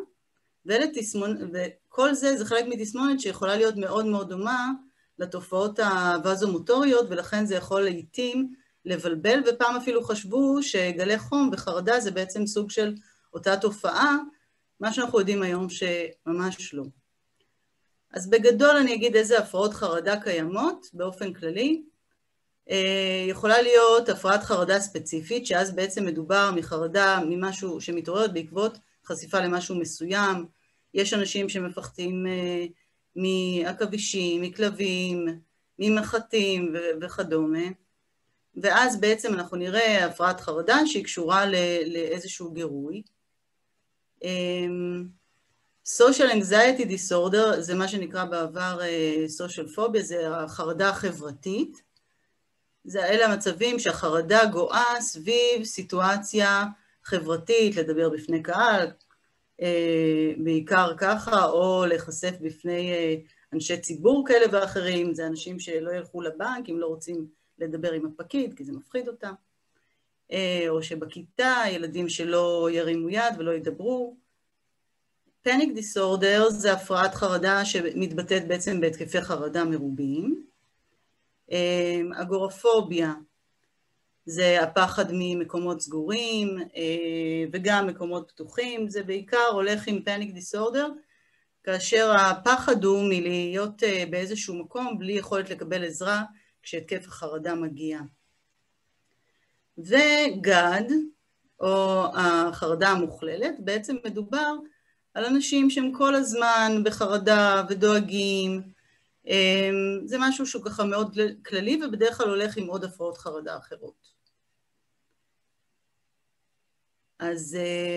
וכל זה זה חלק מתסמונת שיכולה להיות מאוד מאוד דומה לתופעות הווזומוטוריות, ולכן זה יכול לעתים לבלבל, ופעם אפילו חשבו שגלי חום וחרדה זה בעצם סוג של אותה תופעה, מה שאנחנו יודעים היום שממש לא. אז בגדול אני אגיד איזה הפרעות חרדה קיימות באופן כללי. יכולה להיות הפרעת חרדה ספציפית, שאז בעצם מדובר מחרדה ממשהו שמתעוררת בעקבות חשיפה למשהו מסוים. יש אנשים שמפחדים מעכבישים, מכלבים, ממחטים וכדומה. ואז בעצם אנחנו נראה הפרעת חרדה שהיא קשורה לאיזשהו גירוי. Social Anxiety Disorder זה מה שנקרא בעבר Social Phobia, זה החרדה החברתית. זה אלה המצבים שהחרדה גואה סביב סיטואציה חברתית, לדבר בפני קהל, בעיקר ככה, או להיחשף בפני אנשי ציבור כאלה ואחרים, זה אנשים שלא ילכו לבנק אם לא רוצים לדבר עם הפקיד, כי זה מפחיד אותם, או שבכיתה ילדים שלא ירימו יד ולא ידברו. Panic Disorder זה הפרעת חרדה שמתבטאת בעצם בהתקפי חרדה מרובים. אגורפוביה זה הפחד ממקומות סגורים וגם מקומות פתוחים, זה בעיקר הולך עם Panic Disorder, כאשר הפחד הוא מלהיות באיזשהו מקום בלי יכולת לקבל עזרה כשהתקף החרדה מגיע. וגד, או החרדה המוכללת, בעצם מדובר על אנשים שהם כל הזמן בחרדה ודואגים, זה משהו שהוא ככה מאוד כללי, ובדרך כלל הולך עם עוד הפרעות חרדה אחרות. אז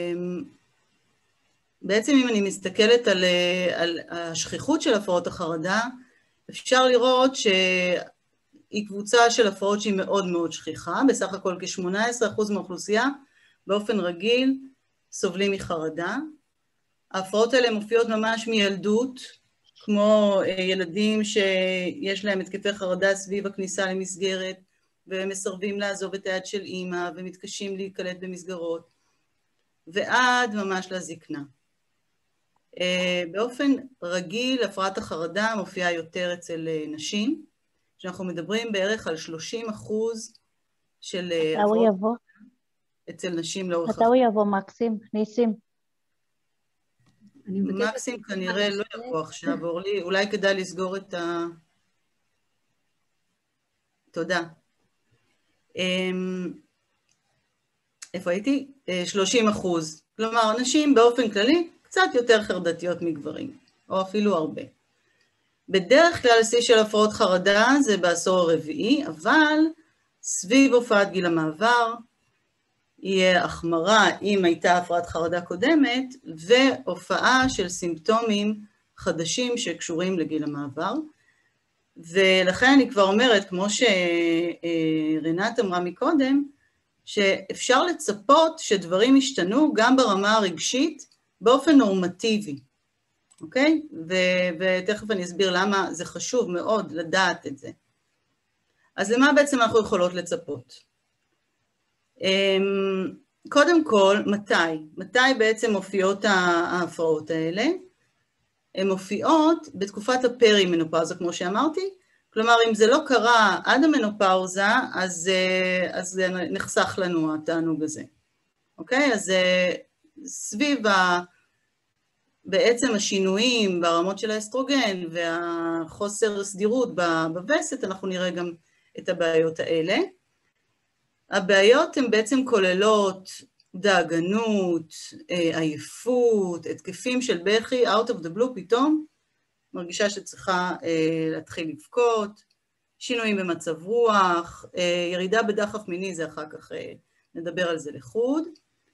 בעצם אם אני מסתכלת על, על השכיחות של הפרעות החרדה, אפשר לראות שהיא קבוצה של הפרעות שהיא מאוד מאוד שכיחה, בסך הכל כ-שמונה עשרה אחוז מהאוכלוסייה באופן רגיל סובלים מחרדה. ההפרעות האלה מופיעות ממש מילדות, כמו ילדים שיש להם התקפי חרדה סביב הכניסה למסגרת, ומסרבים לעזוב את היד של אימא, ומתקשים להיקלט במסגרות, ועד ממש לזקנה. באופן רגיל, הפרעת החרדה מופיעה יותר אצל נשים, שאנחנו מדברים בערך על שלושים אחוז של הפרעות אצל נשים לאורך החיים. מתי הוא יבוא, מקסים? ניסים. מקסים כנראה לא יבוא עכשיו, אורלי, אולי כדאי לסגור את ה... תודה. איפה הייתי? שלושים אחוז. כלומר, נשים באופן כללי קצת יותר חרדתיות מגברים, או אפילו הרבה. בדרך כלל השיא של הפרעות חרדה זה בעשור הרביעי, אבל סביב הופעת גיל המעבר, יהיה החמרה אם הייתה הפרעת חרדה קודמת, והופעה של סימפטומים חדשים שקשורים לגיל המעבר. ולכן אני כבר אומרת, כמו שרינת אמרה מקודם, שאפשר לצפות שדברים ישתנו גם ברמה הרגשית באופן נורמטיבי, אוקיי? ותכף אני אסביר למה זה חשוב מאוד לדעת את זה. אז למה בעצם אנחנו יכולות לצפות? קודם כל, מתי? מתי בעצם מופיעות ההפרעות האלה? הן מופיעות בתקופת הפרי-מנופאוזה, כמו שאמרתי, כלומר, אם זה לא קרה עד המנופאוזה, אז, אז נחסך לנו התענוג הזה. אוקיי? אז סביב ה... בעצם השינויים ברמות של האסטרוגן והחוסר סדירות בווסת, אנחנו נראה גם את הבעיות האלה. הבעיות הן בעצם כוללות דאגנות, עייפות, התקפים של בכי, out of the blue פתאום, מרגישה שצריכה להתחיל לבכות, שינויים במצב רוח, ירידה בדחף מיני זה אחר כך נדבר על זה לחוד.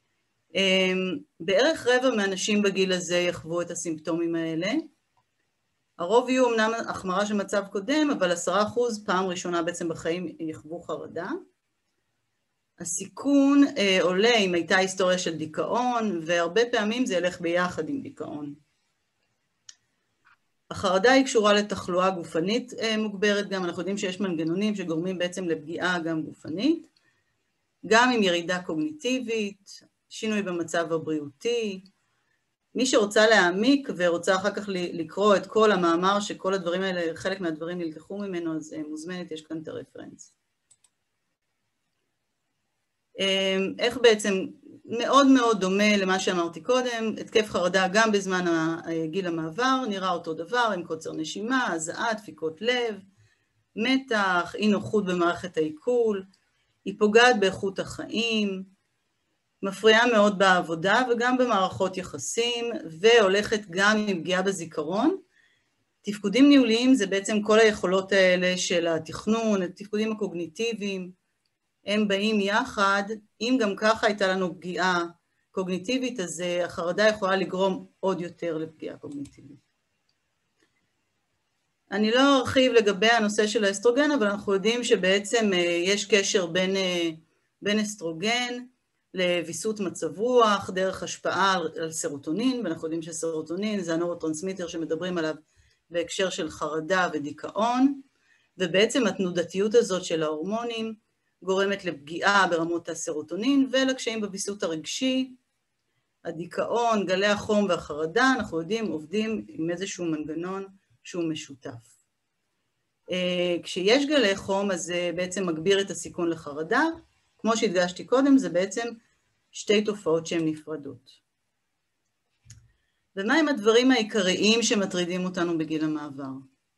בערך רבע מהאנשים בגיל הזה יחוו את הסימפטומים האלה. הרוב יהיו אמנם החמרה של מצב קודם, אבל עשרה אחוז פעם ראשונה בעצם בחיים יחוו חרדה. הסיכון אה, עולה אם הייתה היסטוריה של דיכאון, והרבה פעמים זה ילך ביחד עם דיכאון. החרדה היא קשורה לתחלואה גופנית אה, מוגברת, גם אנחנו יודעים שיש מנגנונים שגורמים בעצם לפגיעה גם גופנית, גם עם ירידה קוגניטיבית, שינוי במצב הבריאותי. מי שרוצה להעמיק ורוצה אחר כך לקרוא את כל המאמר שכל הדברים האלה, חלק מהדברים נלקחו ממנו, אז מוזמנת, יש כאן את הרפרנס. איך בעצם מאוד מאוד דומה למה שאמרתי קודם, התקף חרדה גם בזמן גיל המעבר, נראה אותו דבר, עם קוצר נשימה, הזעה, דפיקות לב, מתח, אי נוחות במערכת העיכול, היא פוגעת באיכות החיים, מפריעה מאוד בעבודה וגם במערכות יחסים, והולכת גם עם פגיעה בזיכרון. תפקודים ניהוליים זה בעצם כל היכולות האלה של התכנון, התפקודים הקוגניטיביים, הם באים יחד. אם גם ככה הייתה לנו פגיעה קוגניטיבית, אז החרדה יכולה לגרום עוד יותר לפגיעה קוגניטיבית. אני לא ארחיב לגבי הנושא של האסטרוגן, אבל אנחנו יודעים שבעצם יש קשר בין, בין אסטרוגן לוויסות מצב רוח, דרך השפעה על סרוטונין, ואנחנו יודעים שסרוטונין זה הנורוטרנסמיטר שמדברים עליו בהקשר של חרדה ודיכאון, ובעצם התנודתיות הזאת של ההורמונים גורמת לפגיעה ברמות הסרוטונין ולקשיים בוויסות הרגשי. הדיכאון, גלי החום והחרדה, אנחנו יודעים, עובדים עם איזשהו מנגנון שהוא משותף. כשיש גלי חום, אז זה בעצם מגביר את הסיכון לחרדה. כמו שהדגשתי קודם, זה בעצם שתי תופעות שהן נפרדות. ומה הם הדברים העיקריים שמטרידים אותנו בגיל המעבר?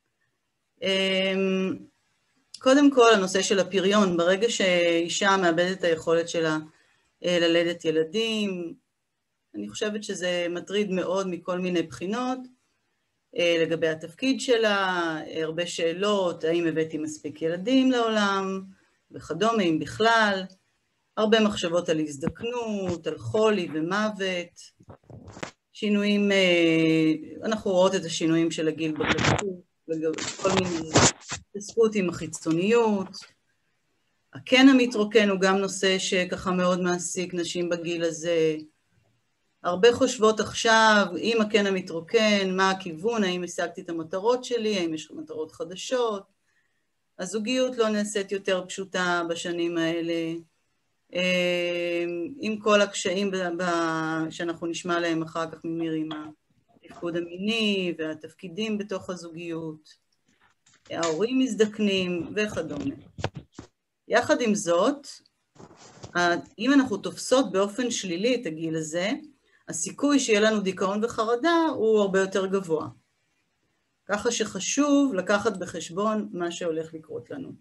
קודם כל, הנושא של הפריון, ברגע שאישה מאבדת את היכולת שלה ללדת ילדים, אני חושבת שזה מטריד מאוד מכל מיני בחינות, לגבי התפקיד שלה, הרבה שאלות, האם הבאתי מספיק ילדים לעולם, וכדומה, אם בכלל, הרבה מחשבות על הזדקנות, על חולי ומוות, שינויים, אנחנו רואות את השינויים של הגיל בגלגלות, וכל מיני התעסקות עם החיצוניות. הקן המתרוקן הוא גם נושא שככה מאוד מעסיק נשים בגיל הזה. הרבה חושבות עכשיו, אם הקן המתרוקן, מה הכיוון, האם השגתי את המטרות שלי, האם יש מטרות חדשות. הזוגיות לא נעשית יותר פשוטה בשנים האלה, עם כל הקשיים שאנחנו נשמע להם אחר כך ממירי, התפקוד המיני והתפקידים בתוך הזוגיות, ההורים מזדקנים וכדומה. יחד עם זאת, אם אנחנו תופסות באופן שלילי את הגיל הזה, הסיכוי שיהיה לנו דיכאון וחרדה הוא הרבה יותר גבוה. ככה שחשוב לקחת בחשבון מה שהולך לקרות לנו.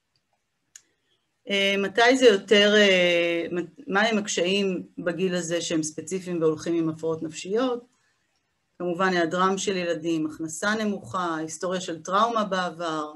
מתי זה יותר, מה הם הקשיים בגיל הזה שהם ספציפיים והולכים עם הפרעות נפשיות? כמובן היעדרם של ילדים, הכנסה נמוכה, היסטוריה של טראומה בעבר,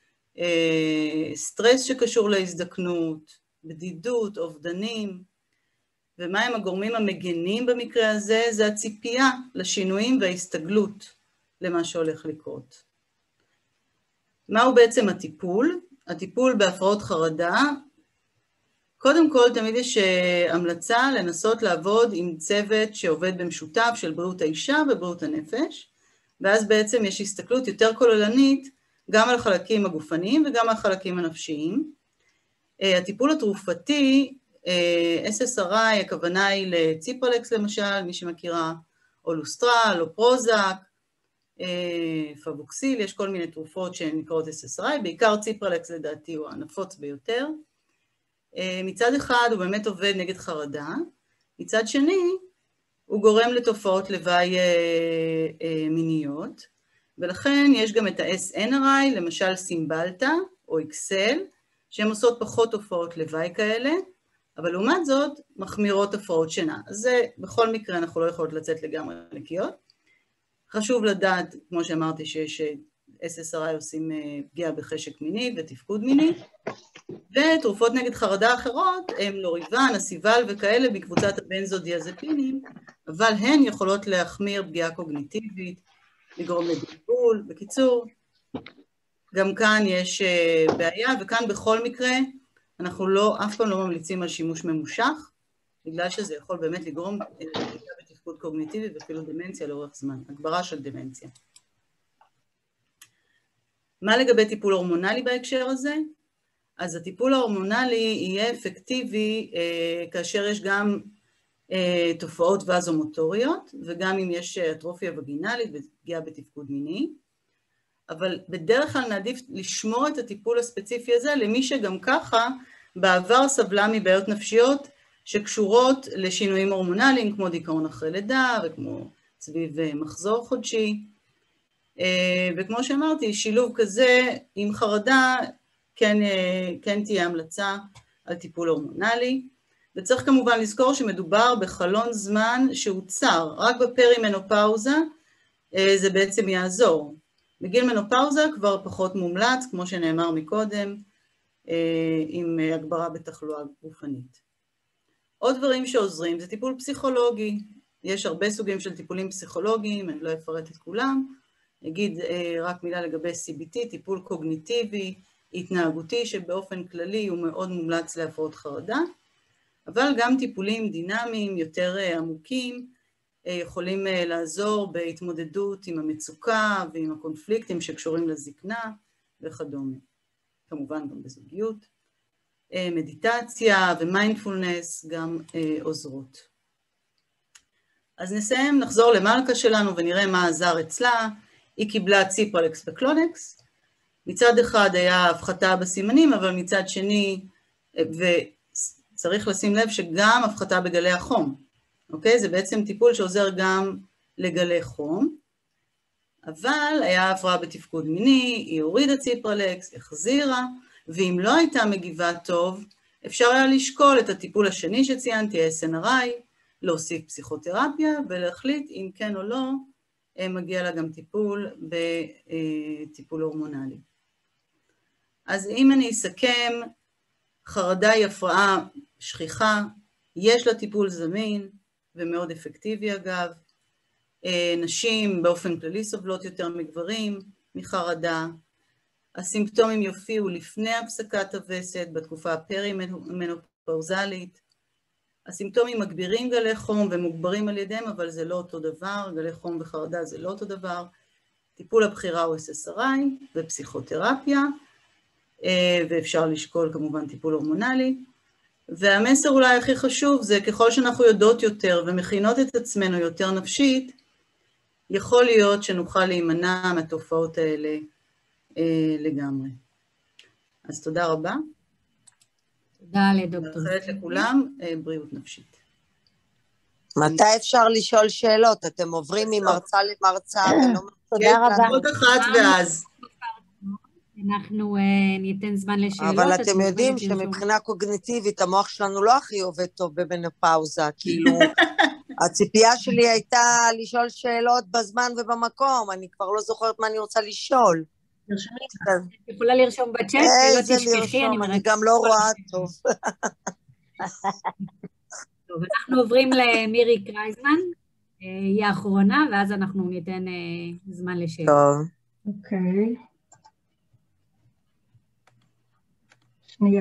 סטרס שקשור להזדקנות, בדידות, אובדנים, ומה הם הגורמים המגנים במקרה הזה? זה הציפייה לשינויים וההסתגלות למה שהולך לקרות. מהו בעצם הטיפול? הטיפול בהפרעות חרדה, קודם כל תמיד יש המלצה לנסות לעבוד עם צוות שעובד במשותף של בריאות האישה ובריאות הנפש, ואז בעצם יש הסתכלות יותר כוללנית גם על החלקים הגופניים וגם על החלקים הנפשיים. הטיפול התרופתי, אס אס אר איי, הכוונה היא לציפרלקס למשל, מי שמכירה, או לוסטרל, או פרוזק, פבוקסיל, יש כל מיני תרופות שהן נקראות אס אס אר איי, בעיקר ציפרלקס לדעתי הוא הנפוץ ביותר. מצד אחד הוא באמת עובד נגד חרדה, מצד שני הוא גורם לתופעות לוואי מיניות, ולכן יש גם את ה-אס אן אר איי, למשל סימבלטה או אקסל, שהן עושות פחות תופעות לוואי כאלה, אבל לעומת זאת מחמירות הפרעות שינה. אז זה בכל מקרה אנחנו לא יכולות לצאת לגמרי נקיות. חשוב לדעת, כמו שאמרתי, שיש אס אס אר איי עושים פגיעה בחשק מיני ותפקוד מיני. ותרופות נגד חרדה אחרות הן לוריבן, אסיבל וכאלה בקבוצת הבנזודיאזפינים, אבל הן יכולות להחמיר פגיעה קוגניטיבית, לגרום לבלבול. בקיצור, גם כאן יש בעיה, וכאן בכל מקרה אנחנו לא, אף פעם לא ממליצים על שימוש ממושך, בגלל שזה יכול באמת לגרום בתפקוד קוגניטיבי ואפילו דמנציה לאורך זמן, הגברה של דמנציה. מה לגבי טיפול הורמונלי בהקשר הזה? אז הטיפול ההורמונלי יהיה אפקטיבי אה, כאשר יש גם אה, תופעות וזומוטוריות, וגם אם יש אטרופיה וגינלית ופגיעה בתפקוד מיני, אבל בדרך כלל נעדיף לשמור את הטיפול הספציפי הזה למי שגם ככה בעבר סבלה מבעיות נפשיות שקשורות לשינויים הורמונליים, כמו דיכאון אחרי לידה וכמו סביב מחזור חודשי. וכמו שאמרתי, שילוב כזה עם חרדה כן, כן תהיה המלצה על טיפול הורמונלי. וצריך כמובן לזכור שמדובר בחלון זמן שהוא צר, רק בפרימנופאוזה זה בעצם יעזור. בגיל מנופאוזה כבר פחות מומלץ, כמו שנאמר מקודם, עם הגברה בתחלואה גופנית. עוד דברים שעוזרים זה טיפול פסיכולוגי. יש הרבה סוגים של טיפולים פסיכולוגיים, אני לא אפרט את כולם. נגיד רק מילה לגבי סי בי טי, טיפול קוגניטיבי, התנהגותי, שבאופן כללי הוא מאוד מומלץ להפרעות חרדה, אבל גם טיפולים דינמיים יותר עמוקים, יכולים לעזור בהתמודדות עם המצוקה ועם הקונפליקטים שקשורים לזקנה וכדומה. כמובן גם בזוגיות. מדיטציה ומיינדפולנס גם עוזרות. אז נסיים, נחזור למלכה שלנו ונראה מה עזר אצלה. היא קיבלה ציפרלקס וקלונקס. מצד אחד היה הפחתה בסימנים, אבל מצד שני, וצריך לשים לב שגם הפחתה בגלי החום. אוקיי? זה בעצם טיפול שעוזר גם לגלי חום, אבל היה הפרעה בתפקוד מיני, היא הורידה ציפרלקס, החזירה, ואם לא הייתה מגיבה טוב, אפשר היה לשקול את הטיפול השני שציינתי, ה-אס אן אר איי, להוסיף פסיכותרפיה, ולהחליט אם כן או לא, מגיע לה גם טיפול בטיפול הורמונלי. אז אם אני אסכם, חרדה היא הפרעה שכיחה, יש לה טיפול זמין, ומאוד אפקטיבי אגב. נשים באופן כללי סובלות יותר מגברים, מחרדה. הסימפטומים יופיעו לפני הפסקת הווסת, בתקופה הפרימנופאוזלית. הסימפטומים מגבירים גלי חום ומוגברים על ידיהם, אבל זה לא אותו דבר, גלי חום וחרדה זה לא אותו דבר. טיפול הבחירה הוא אס אס אר איי ופסיכותרפיה, ואפשר לשקול כמובן טיפול הורמונלי. והמסר אולי הכי חשוב זה ככל שאנחנו יודעות יותר ומכינות את עצמנו יותר נפשית, יכול להיות שנוכל להימנע מהתופעות האלה אה, לגמרי. אז תודה רבה. תודה לדוקטור. מאחלת לכולם אה, בריאות נפשית. מתי אפשר לשאול שאלות? אתם עוברים ממרצה למרצה ולא... תודה רבה. עוד אחת ואז. אנחנו ניתן זמן לשאלות. אבל אתם יודעים שמבחינה קוגניטיבית המוח שלנו לא הכי עובד טוב במנופאוזה, כאילו הציפייה שלי הייתה לשאול שאלות בזמן ובמקום, אני כבר לא זוכרת מה אני רוצה לשאול. את יכולה לרשום בצ'אט, לא תשכחי, אני גם לא רואה טוב. טוב, אנחנו עוברים למירי קרייזמן, היא האחרונה, ואז אנחנו ניתן זמן לשאלות. טוב. אוקיי. שנייה.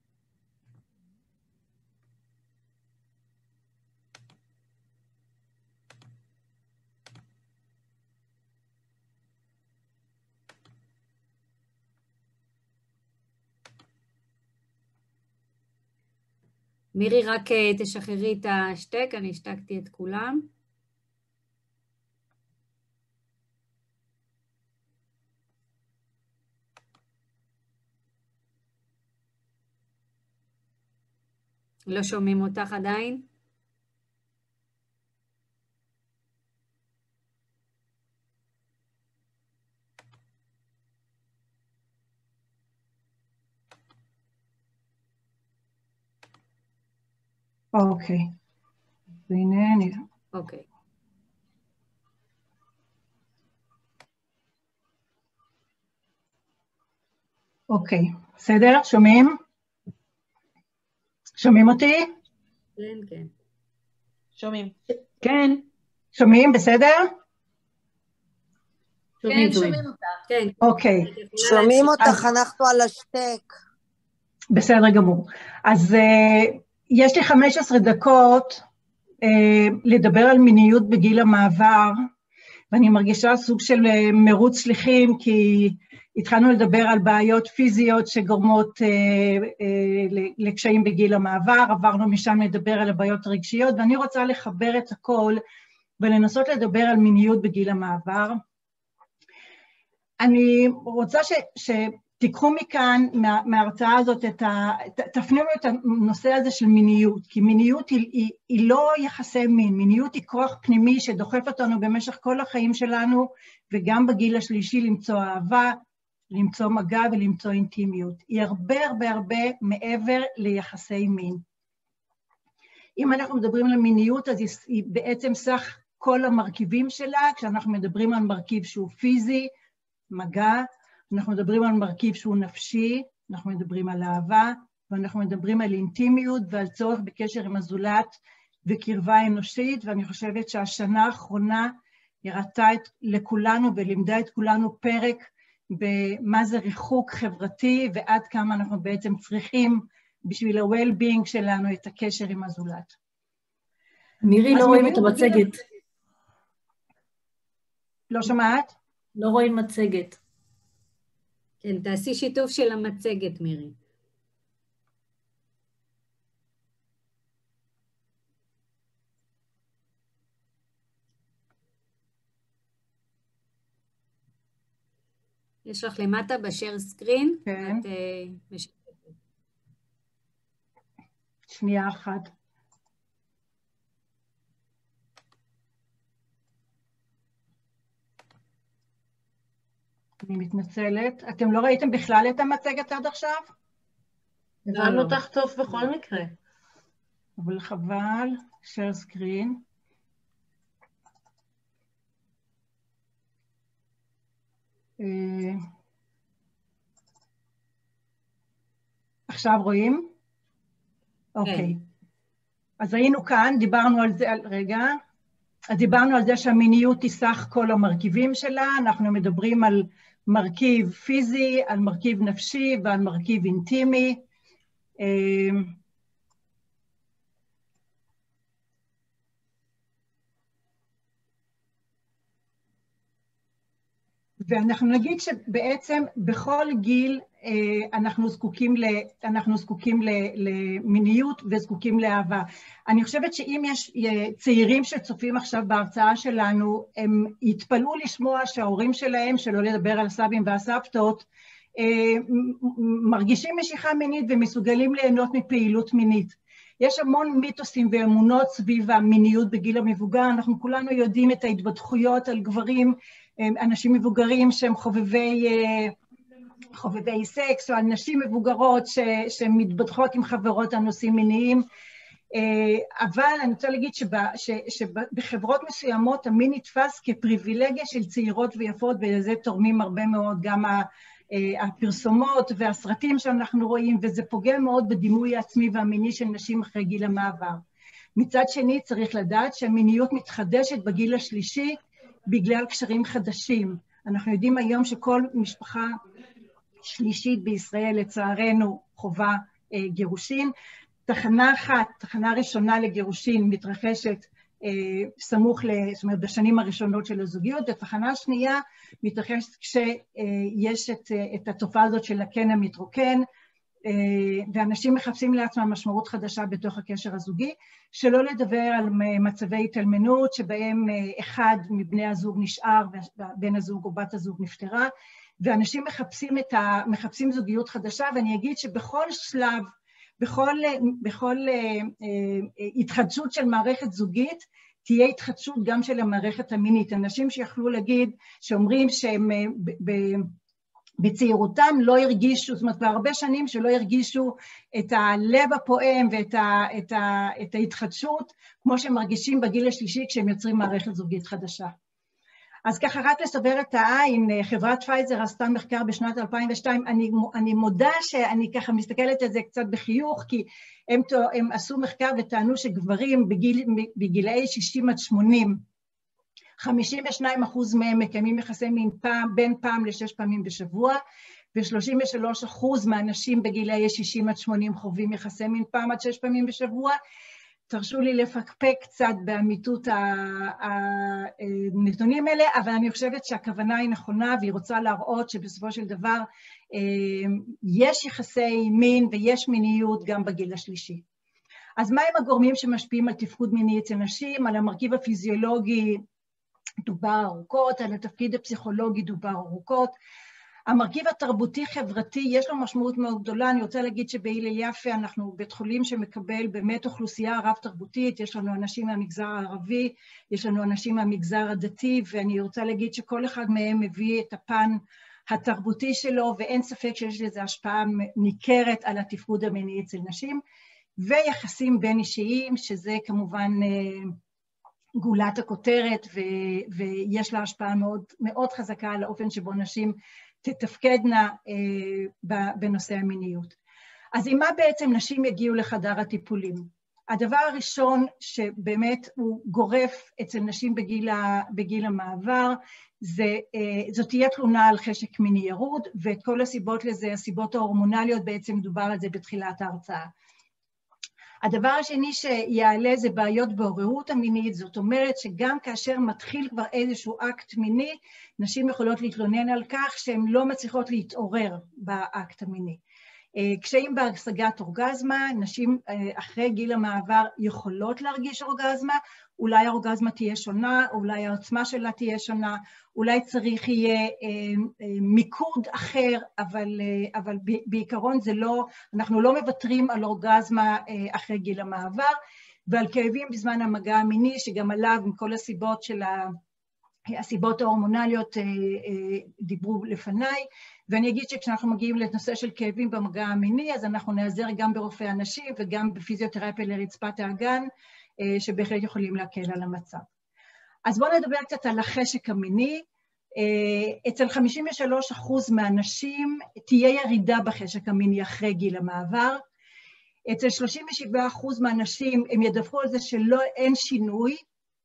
מירי, רק תשחררי את השטק, אני השתקתי את כולם. לא שומעים אותך עדיין? אוקיי. והנה אני... אוקיי. אוקיי. בסדר? שומעים? שומעים אותי? כן, כן. שומעים. כן. שומעים, בסדר? כן, שומעים אותך. כן. אוקיי. שומעים אותך, אנחנו על השטק. בסדר גמור. אז uh, יש לי חמש עשרה דקות uh, לדבר על מיניות בגיל המעבר, ואני מרגישה סוג של uh, מרוץ שליחים, כי התחלנו לדבר על בעיות פיזיות שגורמות uh, uh, לקשיים בגיל המעבר, עברנו משם לדבר על הבעיות הרגשיות, ואני רוצה לחבר את הכל ולנסות לדבר על מיניות בגיל המעבר. אני רוצה ש... ש תיקחו מכאן, מה, מההרצאה הזאת, את ה, תפנימו את הנושא הזה של מיניות, כי מיניות היא, היא, היא לא יחסי מין, מיניות היא כוח פנימי שדוחף אותנו במשך כל החיים שלנו, וגם בגיל השלישי למצוא אהבה, למצוא מגע ולמצוא אינטימיות. היא הרבה הרבה הרבה מעבר ליחסי מין. אם אנחנו מדברים על מיניות, אז היא, היא בעצם סך כל המרכיבים שלה, כשאנחנו מדברים על מרכיב שהוא פיזי, מגע, אנחנו מדברים על מרכיב שהוא נפשי, אנחנו מדברים על אהבה, ואנחנו מדברים על אינטימיות ועל צורך בקשר עם הזולת וקרבה אנושית, ואני חושבת שהשנה האחרונה הראתה לכולנו ולימדה את כולנו פרק במה זה ריחוק חברתי, ועד כמה אנחנו בעצם צריכים בשביל ה-well-being שלנו את הקשר עם הזולת. מירי, לא רואים את המצגת. לא שמעת? לא רואים מצגת. כן, תעשי שיתוף של המצגת, מירי. יש לך למטה בשיר סקרין? כן. את, uh, משתפת. שנייה אחת. אני מתנצלת. אתם לא ראיתם בכלל את המצגת עד עכשיו? הבנו אותך טוב בכל מקרה. אבל חבל, share screen. עכשיו רואים? אוקיי. אז היינו כאן, דיברנו על זה, רגע. אז דיברנו על זה שהמיניות היא סך כל המרכיבים שלה, אנחנו מדברים על מרכיב פיזי, על מרכיב נפשי ועל מרכיב אינטימי. ואנחנו נגיד שבעצם בכל גיל אנחנו זקוקים, ל, אנחנו זקוקים ל, למיניות וזקוקים לאהבה. אני חושבת שאם יש צעירים שצופים עכשיו בהרצאה שלנו, הם יתפלאו לשמוע שההורים שלהם, שלא לדבר על הסבים והסבתות, מרגישים משיכה מינית ומסוגלים ליהנות מפעילות מינית. יש המון מיתוסים ואמונות סביב המיניות בגיל המבוגר, אנחנו כולנו יודעים את ההתבדחויות על גברים, אנשים מבוגרים שהם חובבי, חובבי סקס, או אנשים מבוגרות שמתבדחות עם חברות על נושאים מיניים, אבל אני רוצה להגיד שבחברות מסוימות המין נתפס כפריבילגיה של צעירות ויפות, ולזה תורמים הרבה מאוד גם הפרסומות והסרטים שאנחנו רואים, וזה פוגע מאוד בדימוי העצמי והמיני של נשים אחרי גיל המעבר. מצד שני צריך לדעת שהמיניות מתחדשת בגיל השלישי בגלל קשרים חדשים. אנחנו יודעים היום שכל משפחה שלישית בישראל לצערנו חובה אה, גירושין. תחנה אחת, תחנה ראשונה לגירושין מתרחשת אה, סמוך, זאת אומרת, בשנים הראשונות של הזוגיות, ותחנה שנייה מתרחשת כשיש את, את התופעה הזאת של הקן המתרוקן, ואנשים מחפשים לעצמם משמעות חדשה בתוך הקשר הזוגי, שלא לדבר על מצבי התאלמנות שבהם אחד מבני הזוג נשאר ובן הזוג או בת הזוג נפטרה, ואנשים מחפשים, את ה, מחפשים זוגיות חדשה, ואני אגיד שבכל שלב, בכל, בכל התחדשות של מערכת זוגית, תהיה התחדשות גם של המערכת המינית. אנשים שיכלו להגיד, שאומרים שהם ב, ב, בצעירותם לא הרגישו, זאת אומרת, בהרבה שנים שלא הרגישו את הלב הפועם ואת ה, את ה, את ההתחדשות, כמו שהם מרגישים בגיל השלישי כשהם יוצרים מערכת זוגית חדשה. אז ככה רק לסבר את העין, חברת פייזר עשתה מחקר בשנת אלפיים ושתיים, אני, אני מודה שאני ככה מסתכלת על זה קצת בחיוך, כי הם, הם עשו מחקר וטענו שגברים בגיל, בגילאי שישים עד שמונים, חמישים ושניים אחוז מהם מקיימים יחסי מין פעם, בין פעם לשש פעמים בשבוע, ו-שלושים ושלושה אחוז מהאנשים בגילאי שישים עד שמונים חווים יחסי מין פעם עד שש פעמים בשבוע. תרשו לי לפקפק קצת באמיתות הנתונים האלה, אבל אני חושבת שהכוונה היא נכונה, והיא רוצה להראות שבסופו של דבר יש יחסי מין ויש מיניות גם בגיל השלישי. אז מה הם הגורמים שמשפיעים על תפקוד מיני אצל נשים? על המרכיב הפיזיולוגי דובר ארוכות, על התפקיד הפסיכולוגי דובר ארוכות, המרכיב התרבותי-חברתי יש לו משמעות מאוד גדולה. אני רוצה להגיד שבהלל יפה אנחנו בית חולים שמקבל באמת אוכלוסייה רב-תרבותית, יש לנו אנשים מהמגזר הערבי, יש לנו אנשים מהמגזר הדתי, ואני רוצה להגיד שכל אחד מהם מביא את הפן התרבותי שלו, ואין ספק שיש לזה השפעה ניכרת על התפקוד המיני אצל נשים, ויחסים בין אישיים, שזה כמובן גולת הכותרת, ויש לה השפעה מאוד, מאוד חזקה על האופן שבו נשים תתפקדנה אה, בנושא המיניות. אז עם מה בעצם נשים יגיעו לחדר הטיפולים? הדבר הראשון שבאמת הוא גורף אצל נשים בגיל, ה, בגיל המעבר, זה, אה, זאת תהיה תלונה על חשק מיני ירוד, ואת כל הסיבות לזה, הסיבות ההורמונליות, בעצם דובר על זה בתחילת ההרצאה. הדבר השני שיעלה זה בעיות בעוררות המינית, זאת אומרת שגם כאשר מתחיל כבר איזשהו אקט מיני, נשים יכולות להתלונן על כך שהן לא מצליחות להתעורר באקט המיני. קשיים בהשגת אורגזמה, נשים אחרי גיל המעבר יכולות להרגיש אורגזמה, אולי האורגזמה תהיה שונה, אולי העוצמה שלה תהיה שונה, אולי צריך יהיה מיקוד אחר, אבל, אבל בעיקרון זה לא, אנחנו לא מוותרים על אורגזמה אחרי גיל המעבר, ועל כאבים בזמן המגע המיני, שגם עליו עם כל הסיבות של ה... הסיבות ההורמונליות דיברו לפניי, ואני אגיד שכשאנחנו מגיעים לנושא של כאבים במגע המיני, אז אנחנו נעזר גם ברופאי הנשים וגם בפיזיותרפיה לרצפת האגן, שבהחלט יכולים להקל על המצב. אז בואו נדבר קצת על החשק המיני. אצל חמישים ושלושה אחוז מהנשים תהיה ירידה בחשק המיני אחרי גיל המעבר. אצל שלושים ושבעה אחוז מהנשים הם ידווחו על זה שלא אין שינוי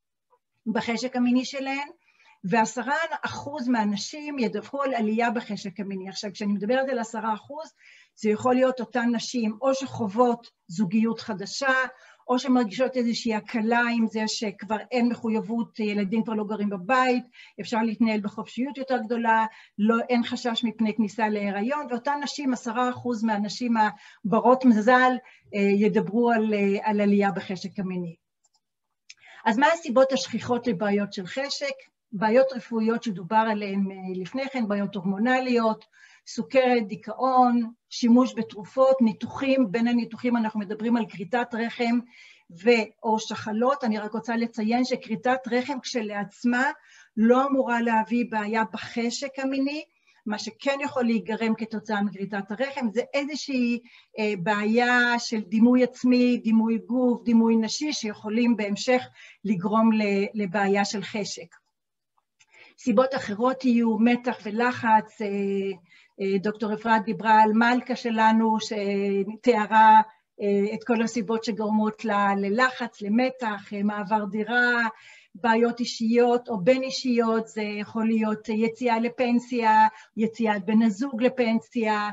בחשק המיני שלהן, ועשרה אחוז מהנשים ידווחו על עלייה בחשק המיני. עכשיו, כשאני מדברת על עשרה אחוז, זה יכול להיות אותן נשים או שחוות זוגיות חדשה, או שמרגישות איזושהי הקלה עם זה שכבר אין מחויבות, ילדים כבר לא גרים בבית, אפשר להתנהל בחופשיות יותר גדולה, לא, אין חשש מפני כניסה להיריון, ואותן נשים, עשרה אחוז מהנשים הברות מזל, ידברו על, על עלייה בחשק המיני. אז מה הסיבות השכיחות לבעיות של חשק? בעיות רפואיות שדובר עליהן לפני כן, בעיות הורמונליות, סוכרת, דיכאון, שימוש בתרופות, ניתוחים, בין הניתוחים אנחנו מדברים על כריתת רחם ו/או שחלות. אני רק רוצה לציין שכריתת רחם כשלעצמה לא אמורה להביא בעיה בחשק המיני, מה שכן יכול להיגרם כתוצאה מכריתת הרחם, זה איזושהי אה, בעיה של דימוי עצמי, דימוי גוף, דימוי נשי, שיכולים בהמשך לגרום לבעיה של חשק. סיבות אחרות יהיו מתח ולחץ, אה, אה, דוקטור אפרת דיברה על מלכה שלנו, שתיארה אה, את כל הסיבות שגורמות לה ללחץ, למתח, אה, מעבר דירה, בעיות אישיות או בין אישיות, זה יכול להיות יציאה לפנסיה, יציאת בן הזוג לפנסיה,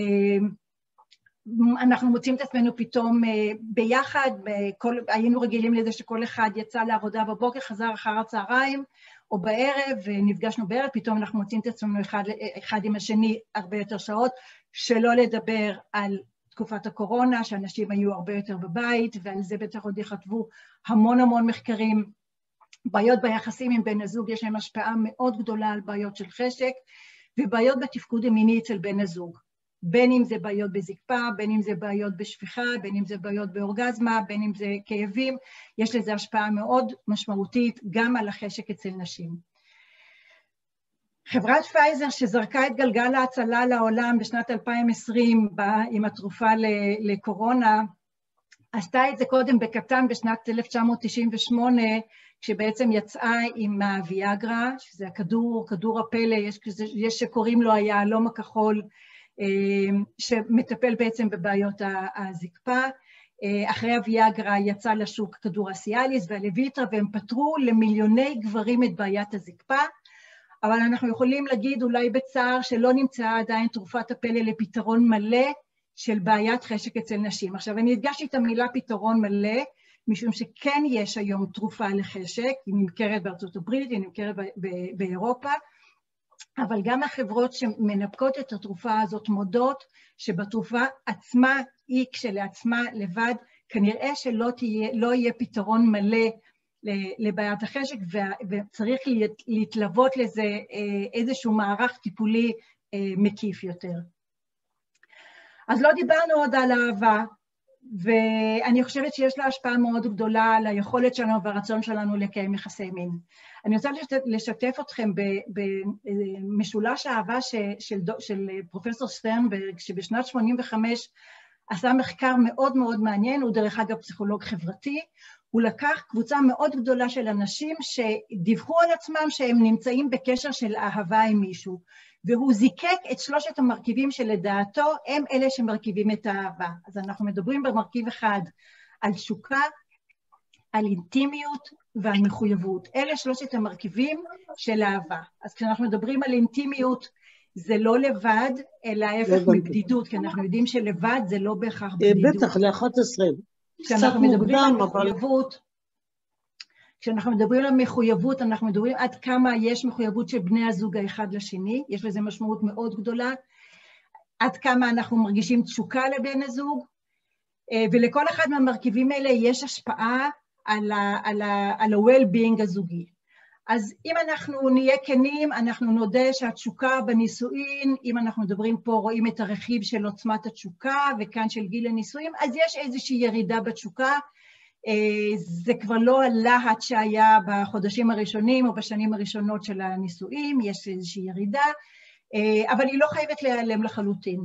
אנחנו מוצאים את עצמנו פתאום ביחד, בכל, היינו רגילים לזה שכל אחד יצא לעבודה בבוקר, חזר אחר הצהריים או בערב, ונפגשנו בערב, פתאום אנחנו מוצאים את עצמנו אחד, אחד עם השני הרבה יותר שעות, שלא לדבר על תקופת הקורונה, שאנשים היו הרבה יותר בבית, ועל זה בטח עוד יכתבו המון המון מחקרים. בעיות ביחסים עם בן הזוג יש להם השפעה מאוד גדולה על בעיות של חשק, ובעיות בתפקוד המיני אצל בן הזוג. בין אם זה בעיות בזקפה, בין אם זה בעיות בשפיכה, בין אם זה בעיות באורגזמה, בין אם זה כאבים, יש לזה השפעה מאוד משמעותית גם על החשק אצל נשים. חברת פייזר שזרקה את גלגל ההצלה לעולם בשנת אלפיים ועשרים עם התרופה לקורונה, עשתה את זה קודם בקטן בשנת אלף תשע מאות תשעים ושמונה, כשבעצם יצאה עם הוויאגרה, שזה הכדור, כדור הפלא, יש, יש שקוראים לו היהלום הכחול, שמטפל בעצם בבעיות הזקפה. אחרי הוויאגרה יצא לשוק כדור הסיאליס והלוויטרה, והם פתרו למיליוני גברים את בעיית הזקפה, אבל אנחנו יכולים להגיד אולי בצער שלא נמצאה עדיין תרופת הפלא לפתרון מלא של בעיית חשק אצל נשים. עכשיו, אני הדגשתי את המילה פתרון מלא, משום שכן יש היום תרופה לחשק, היא נמכרת בארצות הברית, היא נמכרת באירופה, אבל גם החברות שמנפקות את התרופה הזאת מודות שבתרופה עצמה, היא כשלעצמה לבד, כנראה שלא תהיה, לא יהיה פתרון מלא לבעיית החשק, וצריך להתלוות לזה איזשהו מערך טיפולי מקיף יותר. אז לא דיברנו עוד על אהבה, ואני חושבת שיש לה השפעה מאוד גדולה על היכולת שלנו והרצון שלנו לקיים יחסי מין. אני רוצה לשתף אתכם במשולש האהבה של, של פרופסור סטרנברג, שבשנת שמונים וחמש עשה מחקר מאוד מאוד מעניין, הוא דרך אגב פסיכולוג חברתי, הוא לקח קבוצה מאוד גדולה של אנשים שדיווחו על עצמם שהם נמצאים בקשר של אהבה עם מישהו, והוא זיקק את שלושת המרכיבים שלדעתו הם אלה שמרכיבים את האהבה. אז אנחנו מדברים במרכיב אחד על תשוקה, על אינטימיות ועל מחויבות. אלה שלושת המרכיבים של אהבה. אז כשאנחנו מדברים על אינטימיות, זה לא לבד, אלא ההפך מבדידות, כי אנחנו יודעים שלבד זה לא בהכרח בדידות. בטח, ל-אחת עשרה. כשאנחנו מדברים על מחויבות, כשאנחנו מדברים על מחויבות, אנחנו מדברים עד כמה יש מחויבות של בני הזוג האחד לשני, יש לזה משמעות מאוד גדולה, עד כמה אנחנו מרגישים תשוקה לבן הזוג, ולכל אחד מהמרכיבים האלה יש השפעה על ה-well-being הזוגי. אז אם אנחנו נהיה כנים, אנחנו נודה שהתשוקה בנישואין, אם אנחנו מדברים פה, רואים את הרכיב של עוצמת התשוקה, וכאן של גיל הנישואים, אז יש איזושהי ירידה בתשוקה, זה כבר לא הלהט שהיה בחודשים הראשונים או בשנים הראשונות של הנישואים, יש איזושהי ירידה, אבל היא לא חייבת להיעלם לחלוטין.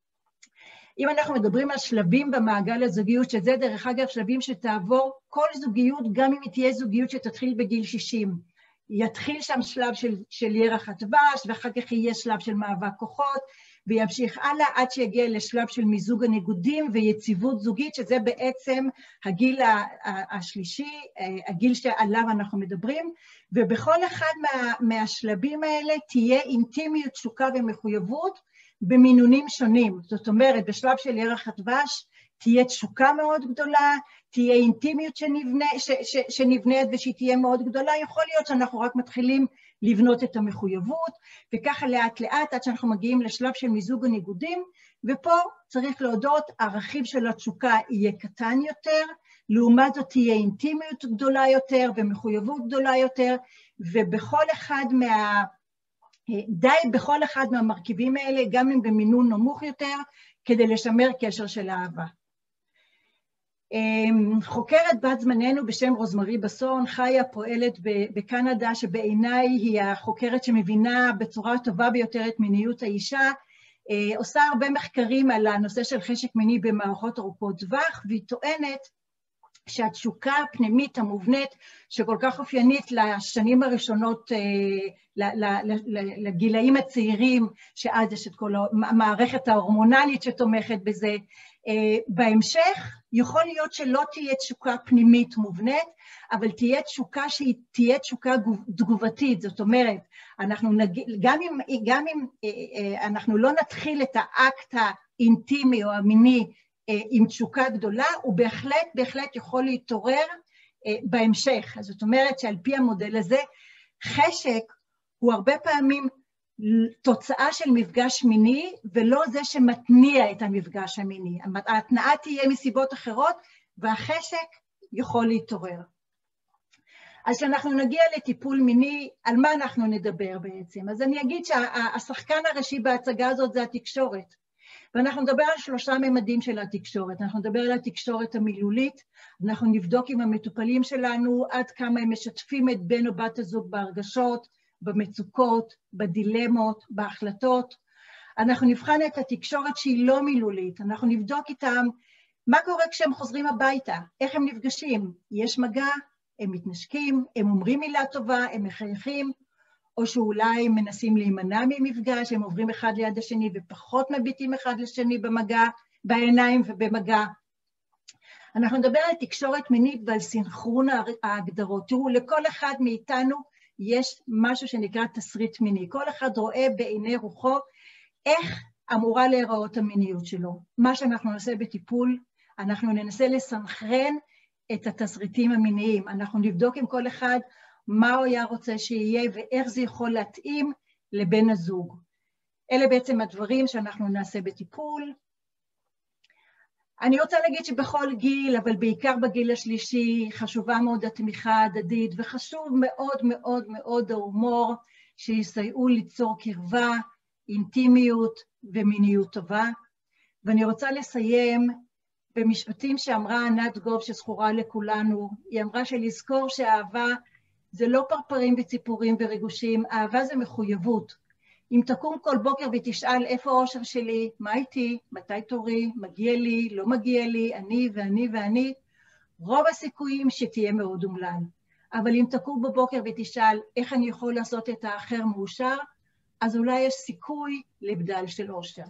אם אנחנו מדברים על שלבים במעגל הזוגיות, שזה דרך אגב שלבים שתעבור כל זוגיות, גם אם היא תהיה זוגיות שתתחיל בגיל שישים, יתחיל שם שלב של, של ירח הדבש, ואחר כך יהיה שלב של מאבק כוחות, וימשיך הלאה עד שיגיע לשלב של מיזוג הניגודים ויציבות זוגית, שזה בעצם הגיל השלישי, הגיל שעליו אנחנו מדברים, ובכל אחד מה, מהשלבים האלה תהיה אינטימיות, תשוקה ומחויבות במינונים שונים. זאת אומרת, בשלב של ירח הדבש תהיה תשוקה מאוד גדולה, תהיה אינטימיות שנבנה, ש, ש, שנבנית ושהיא תהיה מאוד גדולה, יכול להיות שאנחנו רק מתחילים לבנות את המחויבות, וככה לאט לאט עד שאנחנו מגיעים לשלב של מיזוג הניגודים, ופה צריך להודות, הרכיב של התשוקה יהיה קטן יותר, לעומת זאת תהיה אינטימיות גדולה יותר ומחויבות גדולה יותר, ובכל אחד מה... די בכל אחד מהמרכיבים האלה, גם אם במינון נמוך יותר, כדי לשמר קשר של אהבה. חוקרת בת זמננו בשם רוזמרי בסון, חיה פועלת בקנדה, שבעיניי היא החוקרת שמבינה בצורה טובה ביותר את מיניות האישה, עושה הרבה מחקרים על הנושא של חשק מיני במערכות ארוכות טווח, והיא טוענת שהתשוקה הפנימית המובנית, שכל כך אופיינית לשנים הראשונות, לגילאים הצעירים, שאז יש את כל המערכת ההורמונלית שתומכת בזה, בהמשך יכול להיות שלא תהיה תשוקה פנימית מובנית, אבל תהיה תשוקה שהיא תהיה תשוקה תגובתית, זאת אומרת, אנחנו נג... גם, אם, גם אם אנחנו לא נתחיל את האקט האינטימי או המיני עם תשוקה גדולה, הוא בהחלט, בהחלט יכול להתעורר בהמשך. אז זאת אומרת שעל פי המודל הזה, חשק הוא הרבה פעמים תוצאה של מפגש מיני, ולא זה שמתניע את המפגש המיני. ההתנאה תהיה מסיבות אחרות, והחשק יכול להתעורר. אז כשאנחנו נגיע לטיפול מיני, על מה אנחנו נדבר בעצם? אז אני אגיד שהשחקן הראשי בהצגה הזאת זה התקשורת. ואנחנו נדבר על שלושה ממדים של התקשורת. אנחנו נדבר על התקשורת המילולית, אנחנו נבדוק עם המטופלים שלנו עד כמה הם משתפים את בן או בת הזוג בהרגשות, במצוקות, בדילמות, בהחלטות. אנחנו נבחן את התקשורת שהיא לא מילולית, אנחנו נבדוק איתם מה קורה כשהם חוזרים הביתה? איך הם נפגשים? יש מגע? הם מתנשקים? הם אומרים מילה טובה? הם מחייכים? או שאולי הם מנסים להימנע ממפגש, הם עוברים אחד ליד השני ופחות מביטים אחד לשני במגע, בעיניים ובמגע. אנחנו נדבר על תקשורת מינית ועל סינכרון ההגדרות. תראו, לכל אחד מאיתנו יש משהו שנקרא תסריט מיני. כל אחד רואה בעיני רוחו איך אמורה להיראות המיניות שלו. מה שאנחנו נעשה בטיפול, אנחנו ננסה לסנכרן את התסריטים המיניים. אנחנו נבדוק עם כל אחד מה הוא היה רוצה שיהיה ואיך זה יכול להתאים לבן הזוג. אלה בעצם הדברים שאנחנו נעשה בטיפול. אני רוצה להגיד שבכל גיל, אבל בעיקר בגיל השלישי, חשובה מאוד התמיכה ההדדית, וחשוב מאוד מאוד מאוד ההומור שיסייעו ליצור קרבה, אינטימיות ומיניות טובה. ואני רוצה לסיים במשפטים שאמרה ענת גוב שזכורה לכולנו. היא אמרה שלזכור שהאהבה זה לא פרפרים וציפורים וריגושים, אהבה זה מחויבות. אם תקום כל בוקר ותשאל איפה האושר שלי, מה איתי, מתי תורי, מגיע לי, לא מגיע לי, אני ואני ואני, רוב הסיכויים שתהיה מאוד אומלל. אבל אם תקום בבוקר ותשאל איך אני יכול לעשות את האחר מאושר, אז אולי יש סיכוי לבדל של אושר.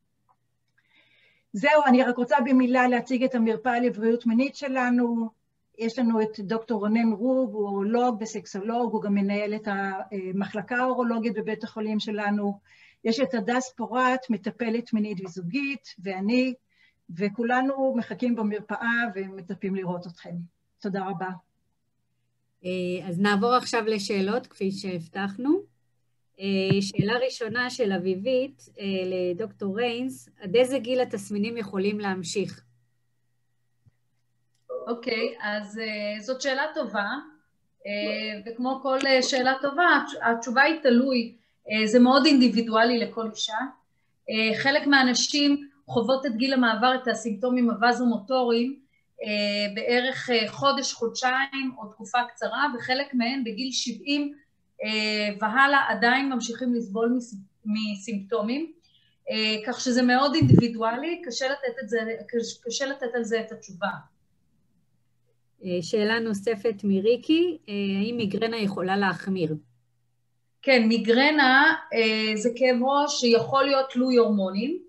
זהו, אני רק רוצה במילה להציג את המרפאה לבריאות מינית שלנו. יש לנו את דוקטור רונן רוג, הוא אורולוג וסקסולוג, הוא גם מנהל את המחלקה האורולוגית בבית החולים שלנו. יש את הדס פורט, מטפלת מינית וזוגית, ואני, וכולנו מחכים במרפאה ומצפים לראות אתכם. תודה רבה. אז נעבור עכשיו לשאלות, כפי שהבטחנו. שאלה ראשונה של אביבית לדוקטור ריינס, עד איזה גיל התסמינים יכולים להמשיך? אוקיי, אז uh, זאת שאלה טובה, uh, וכמו כל uh, שאלה טובה, התשובה היא תלוי, uh, זה מאוד אינדיבידואלי לכל אישה. Uh, חלק מהאנשים חוות את גיל המעבר, את הסימפטומים הווזומוטוריים, uh, בערך uh, חודש, חודשיים או תקופה קצרה, וחלק מהם בגיל שבעים uh, והלאה עדיין ממשיכים לסבול מסימפטומים, uh, כך שזה מאוד אינדיבידואלי, קשה לתת, את זה, קשה לתת על זה את התשובה. שאלה נוספת מריקי, האם מיגרנה יכולה להחמיר? כן, מיגרנה זה כאב ראש שיכול להיות תלוי הורמונים,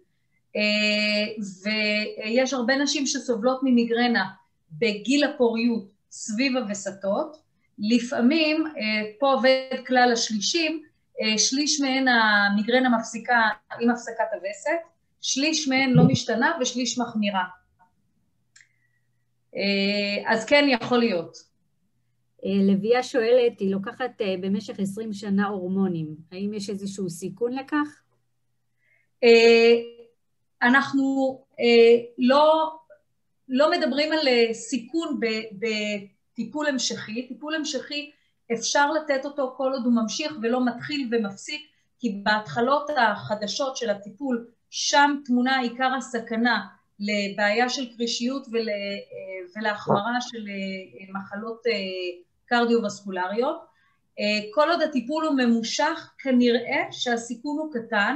ויש הרבה נשים שסובלות ממיגרנה בגיל הפוריות סביב הווסתות. לפעמים, פה עובד כלל השלישים, שליש מהן המיגרנה מפסיקה עם הפסקת הווסת, שליש מהן לא משתנה ושליש מחמירה. אז כן יכול להיות. לביאה שואלת, היא לוקחת במשך עשרים שנה הורמונים, האם יש איזשהו סיכון לכך? אנחנו לא, לא מדברים על סיכון בטיפול המשכי, טיפול המשכי אפשר לתת אותו כל עוד הוא ממשיך ולא מתחיל ומפסיק, כי בהתחלות החדשות של הטיפול, שם תמונה עיקר הסכנה, לבעיה של קרישיות ול, ולהחמרה של מחלות קרדיו-וסקולריות. כל עוד הטיפול הוא ממושך, כנראה שהסיכון הוא קטן,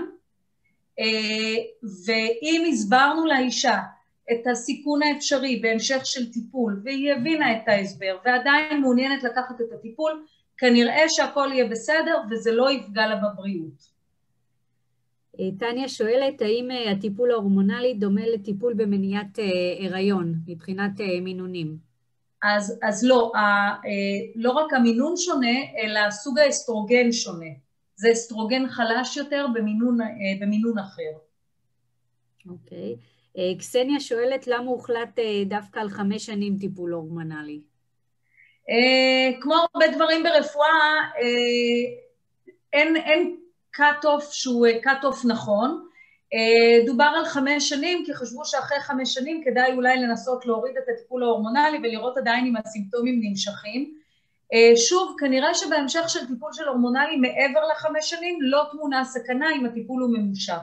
ואם הסברנו לאישה את הסיכון האפשרי בהמשך של טיפול, והיא הבינה את ההסבר, ועדיין מעוניינת לקחת את הטיפול, כנראה שהכל יהיה בסדר וזה לא יפגע לה בבריאות. טניה שואלת, האם הטיפול ההורמונלי דומה לטיפול במניעת הריון, מבחינת מינונים? אז, אז לא, ה, לא רק המינון שונה, אלא סוג האסטרוגן שונה. זה אסטרוגן חלש יותר במינון, במינון אחר. אוקיי. קסניה שואלת, למה הוחלט דווקא על חמש שנים טיפול הורמונלי? כמו הרבה דברים ברפואה, אין, אין קאט-אוף שהוא קאט-אוף נכון. דובר על חמש שנים, כי חשבו שאחרי חמש שנים כדאי אולי לנסות להוריד את הטיפול ההורמונלי ולראות עדיין אם הסימפטומים נמשכים. שוב, כנראה שבהמשך של טיפול של הורמונלי מעבר לחמש שנים לא תמונה סכנה אם הטיפול הוא ממושך.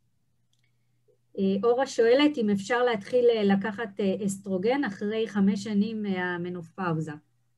אורה שואלת אם אפשר להתחיל לקחת אסטרוגן אחרי חמש שנים מהמנופאוזה.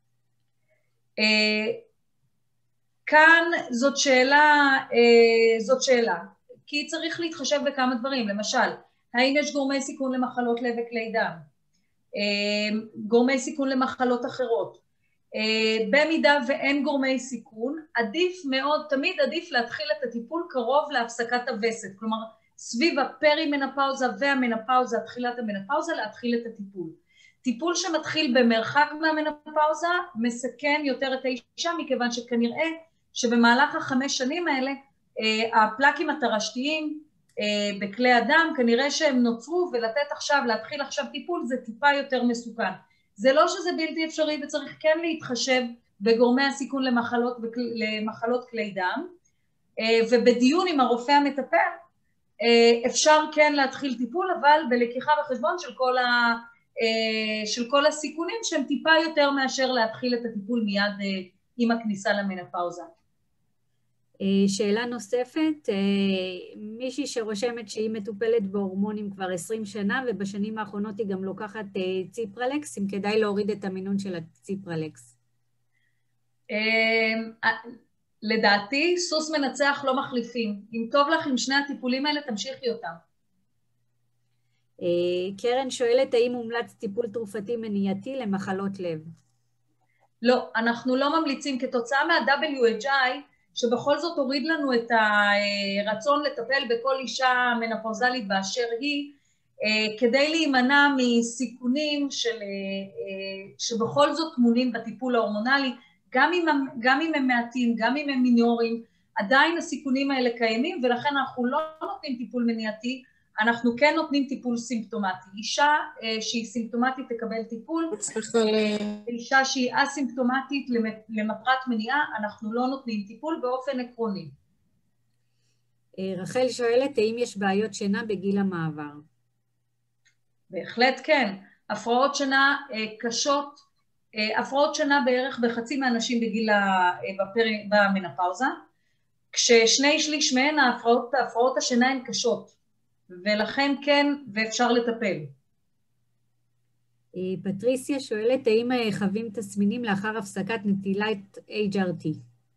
כאן זאת שאלה, זאת שאלה, כי צריך להתחשב בכמה דברים. למשל, האם יש גורמי סיכון למחלות לב וכלי דם, גורמי סיכון למחלות אחרות. במידה ואין גורמי סיכון, עדיף מאוד, תמיד עדיף להתחיל את הטיפול קרוב להפסקת הווסת, כלומר סביב הפרימנופאוזה והמנופאוזה, תחילת המנופאוזה, להתחיל את הטיפול. טיפול שמתחיל במרחק מהמנופאוזה מסכן יותר את האישה, מכיוון שכנראה שבמהלך החמש שנים האלה, הפלקים התרשתיים בכלי הדם, כנראה שהם נוצרו, ולתת עכשיו, להתחיל עכשיו טיפול, זה טיפה יותר מסוכן. זה לא שזה בלתי אפשרי, וצריך כן להתחשב בגורמי הסיכון למחלות, למחלות כלי דם, ובדיון עם הרופא המטפל, אפשר כן להתחיל טיפול, אבל בלקיחה בחשבון של כל, ה, של כל הסיכונים, שהם טיפה יותר מאשר להתחיל את הטיפול מיד עם הכניסה למנופאוזה. שאלה נוספת, מישהי שרושמת שהיא מטופלת בהורמונים כבר עשרים שנה, ובשנים האחרונות היא גם לוקחת ציפרלקס, אם כדאי להוריד את המינון של הציפרלקס. לדעתי, סוס מנצח לא מחליפים. אם טוב לך עם שני הטיפולים האלה, תמשיכי אותם. קרן שואלת, האם מומלץ טיפול תרופתי מניעתי למחלות לב? לא, אנחנו לא ממליצים. כתוצאה מה-דאבליו אייץ' איי, שבכל זאת הוריד לנו את הרצון לטפל בכל אישה מנופאוזלית באשר היא, כדי להימנע מסיכונים של, שבכל זאת טמונים בטיפול ההורמונלי, גם אם, גם אם הם מעטים, גם אם הם מינוריים, עדיין הסיכונים האלה קיימים, ולכן אנחנו לא נותנים טיפול מניעתי, אנחנו כן נותנים טיפול סימפטומטי. אישה שהיא סימפטומטית תקבל טיפול, אישה שהיא אסימפטומטית למטרת מניעה, אנחנו לא נותנים טיפול באופן עקרוני. רחל שואלת, האם יש בעיות שינה בגיל המעבר? בהחלט כן. הפרעות שינה קשות, הפרעות שינה בערך בחצי מהאנשים בגיל במנופאוזה, כששני שליש מהן ההפרעות, ההפרעות השינה הן קשות. ולכן כן, ואפשר לטפל. פטריסיה שואלת, האם חווים תסמינים לאחר הפסקת נטילת אייץ' אר טי?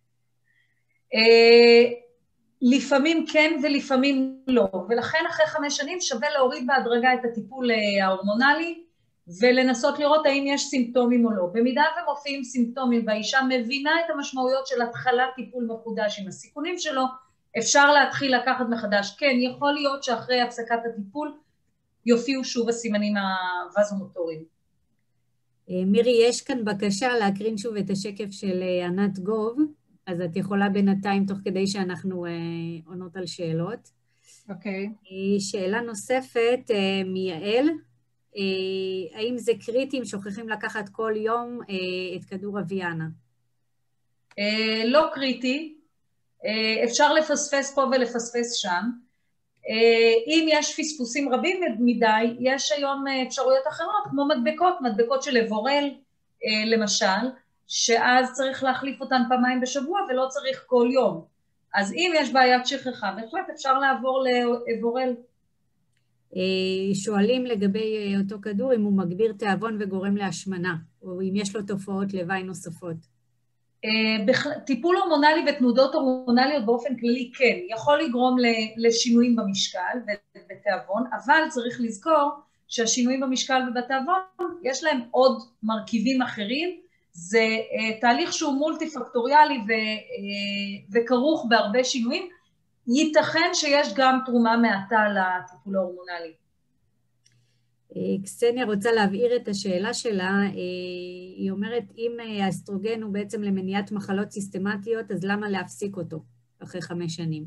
לפעמים כן ולפעמים לא, ולכן אחרי חמש שנים שווה להוריד בהדרגה את הטיפול ההורמונלי, ולנסות לראות האם יש סימפטומים או לא. במידה ומופיעים סימפטומים והאישה מבינה את המשמעויות של התחלת טיפול מחודש עם הסיכונים שלו, אפשר להתחיל לקחת מחדש. כן, יכול להיות שאחרי הפסקת הטיפול יופיעו שוב הסימנים הווזומוטוריים. מירי, יש כאן בקשה להקרין שוב את השקף של ענת גוב, אז את יכולה בינתיים תוך כדי שאנחנו עונות על שאלות. אוקיי. שאלה נוספת מיעל, האם זה קריטי אם שוכחים לקחת כל יום את כדור אביאנה? לא קריטי. אפשר לפספס פה ולפספס שם. אם יש פספוסים רבים מדי, יש היום אפשרויות אחרות, כמו מדבקות, מדבקות של לבורל, למשל, שאז צריך להחליף אותן פעמיים בשבוע ולא צריך כל יום. אז אם יש בעיית שכחה, בהחלט אפשר לעבור לבורל. שואלים לגבי אותו כדור, אם הוא מגביר תיאבון וגורם להשמנה, או אם יש לו תופעות לוואי נוספות. טיפול הורמונלי ותנודות הורמונליות באופן כללי כן, יכול לגרום לשינויים במשקל ובתיאבון, אבל צריך לזכור שהשינויים במשקל ובתיאבון יש להם עוד מרכיבים אחרים, זה תהליך שהוא מולטי פקטוריאלי וכרוך בהרבה שינויים, ייתכן שיש גם תרומה מעטה לטיפול ההורמונלי. קסניה רוצה להבהיר את השאלה שלה, היא אומרת, אם האסטרוגן הוא בעצם למניעת מחלות סיסטמטיות, אז למה להפסיק אותו אחרי חמש שנים?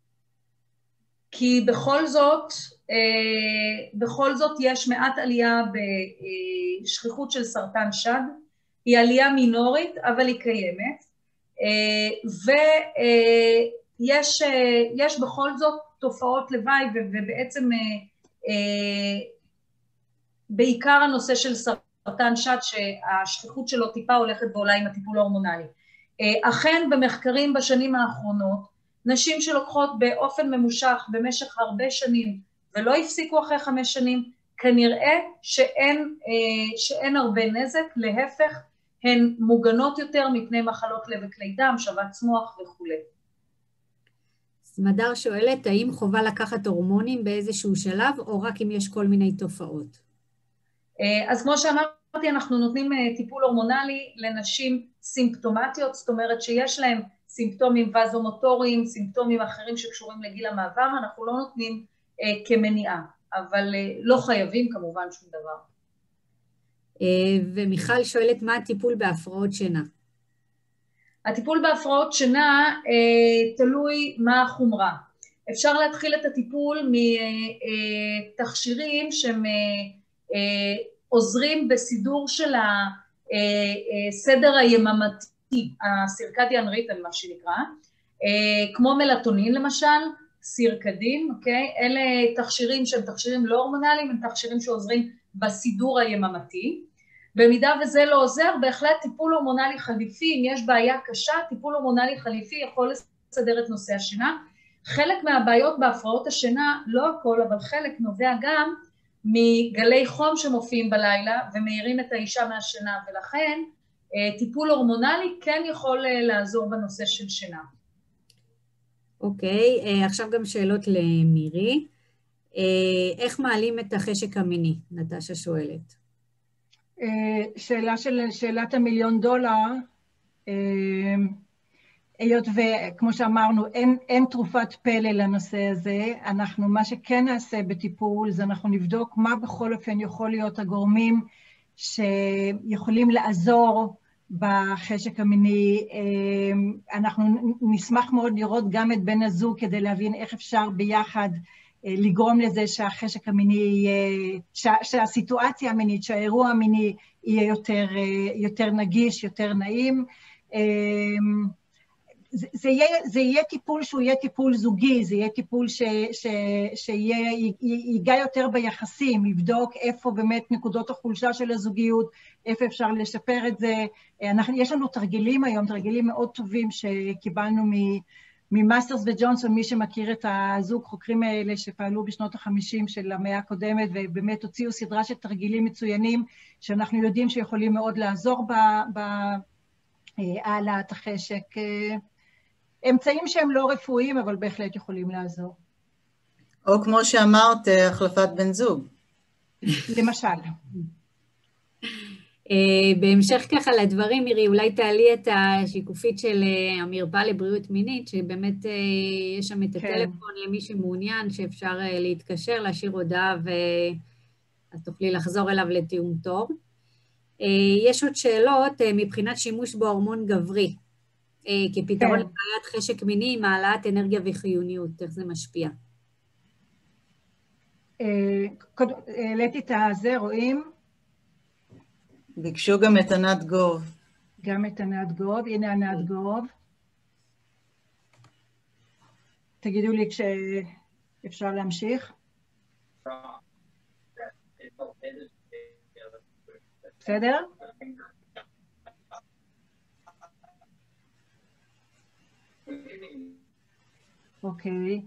כי בכל זאת, בכל זאת יש מעט עלייה בשכיחות של סרטן שד, היא עלייה מינורית, אבל היא קיימת, ויש יש בכל זאת תופעות לוואי, ובעצם בעיקר הנושא של סרטן שד, שהשכיחות שלו טיפה הולכת ועולה עם הטיפול ההורמונלי. אכן במחקרים בשנים האחרונות, נשים שלוקחות באופן ממושך במשך הרבה שנים, ולא הפסיקו אחרי חמש שנים, כנראה שאין, שאין הרבה נזק, להפך, הן מוגנות יותר מפני מחלות לב וכלי דם, שבץ מוח וכו'. סמדר שואלת, האם חובה לקחת הורמונים באיזשהו שלב, או רק אם יש כל מיני תופעות? אז כמו שאמרתי, אנחנו נותנים טיפול הורמונלי לנשים סימפטומטיות, זאת אומרת שיש להם סימפטומים וזומוטוריים, סימפטומים אחרים שקשורים לגיל המעבר, אנחנו לא נותנים אה, כמניעה, אבל אה, לא חייבים כמובן שום דבר. אה, ומיכל שואלת, מה הטיפול בהפרעות שינה? הטיפול בהפרעות שינה אה, תלוי מה החומרה. אפשר להתחיל את הטיפול מתכשירים שהם אה, אה, עוזרים בסידור של הסדר היממתי, הסירקדיאן ריתם, מה שנקרא, כמו מלטונין למשל, סירקדין, אוקיי? אלה תכשירים שהם תכשירים לא הורמונליים, הם תכשירים שעוזרים בסידור היממתי. במידה וזה לא עוזר, בהחלט טיפול הורמונלי חליפי, אם יש בעיה קשה, טיפול הורמונלי חליפי יכול לסדר את נושא השינה. חלק מהבעיות בהפרעות השינה, לא הכל, אבל חלק נובע גם מגלי חום שמופיעים בלילה ומאירים את האישה מהשינה, ולכן טיפול הורמונלי כן יכול לעזור בנושא של שינה. אוקיי, okay, עכשיו גם שאלות למירי. איך מעלים את החשק המיני? נטשה שואלת. שאלה של שאלת המיליון דולר, היות וכמו שאמרנו, אין, אין תרופת פלא לנושא הזה, אנחנו, מה שכן נעשה בטיפול, זה אנחנו נבדוק מה בכל אופן יכול להיות הגורמים שיכולים לעזור בחשק המיני. אנחנו נשמח מאוד לראות גם את בן הזוג כדי להבין איך אפשר ביחד לגרום לזה שהחשק המיני, שה, שהסיטואציה המינית, שהאירוע המיני יהיה יותר, יותר נגיש, יותר נעים. זה, זה, יהיה, זה יהיה טיפול שהוא יהיה טיפול זוגי, זה יהיה טיפול ש, ש, שיהיה, ייגע יותר ביחסים, יבדוק איפה באמת נקודות החולשה של הזוגיות, איפה אפשר לשפר את זה. אנחנו, יש לנו תרגילים היום, תרגילים מאוד טובים שקיבלנו ממאסטרס וג'ונסון, מי שמכיר את הזוג חוקרים האלה שפעלו בשנות החמישים של המאה הקודמת, ובאמת הוציאו סדרה של תרגילים מצוינים, שאנחנו יודעים שיכולים מאוד לעזור בהעלאת החשק. אמצעים שהם לא רפואיים, אבל בהחלט יכולים לעזור. או כמו שאמרת, החלפת בן זוג. למשל. בהמשך ככה לדברים, מירי, אולי תעלי את השיקופית של המרפאה לבריאות מינית, שבאמת יש שם את הטלפון למי שמעוניין, שאפשר להתקשר, להשאיר הודעה, ואת תוכלי לחזור אליו לתיאום תור. יש עוד שאלות מבחינת שימוש בהורמון גברי, כפתרון לבעיית חשק מיני עם העלאת אנרגיה וחיוניות, איך זה משפיע? העליתי את הזה, רואים? ביקשו גם את ענת גוב. גם את ענת גוב, הנה ענת גוב. תגידו לי כשאפשר להמשיך. בסדר? אוקיי.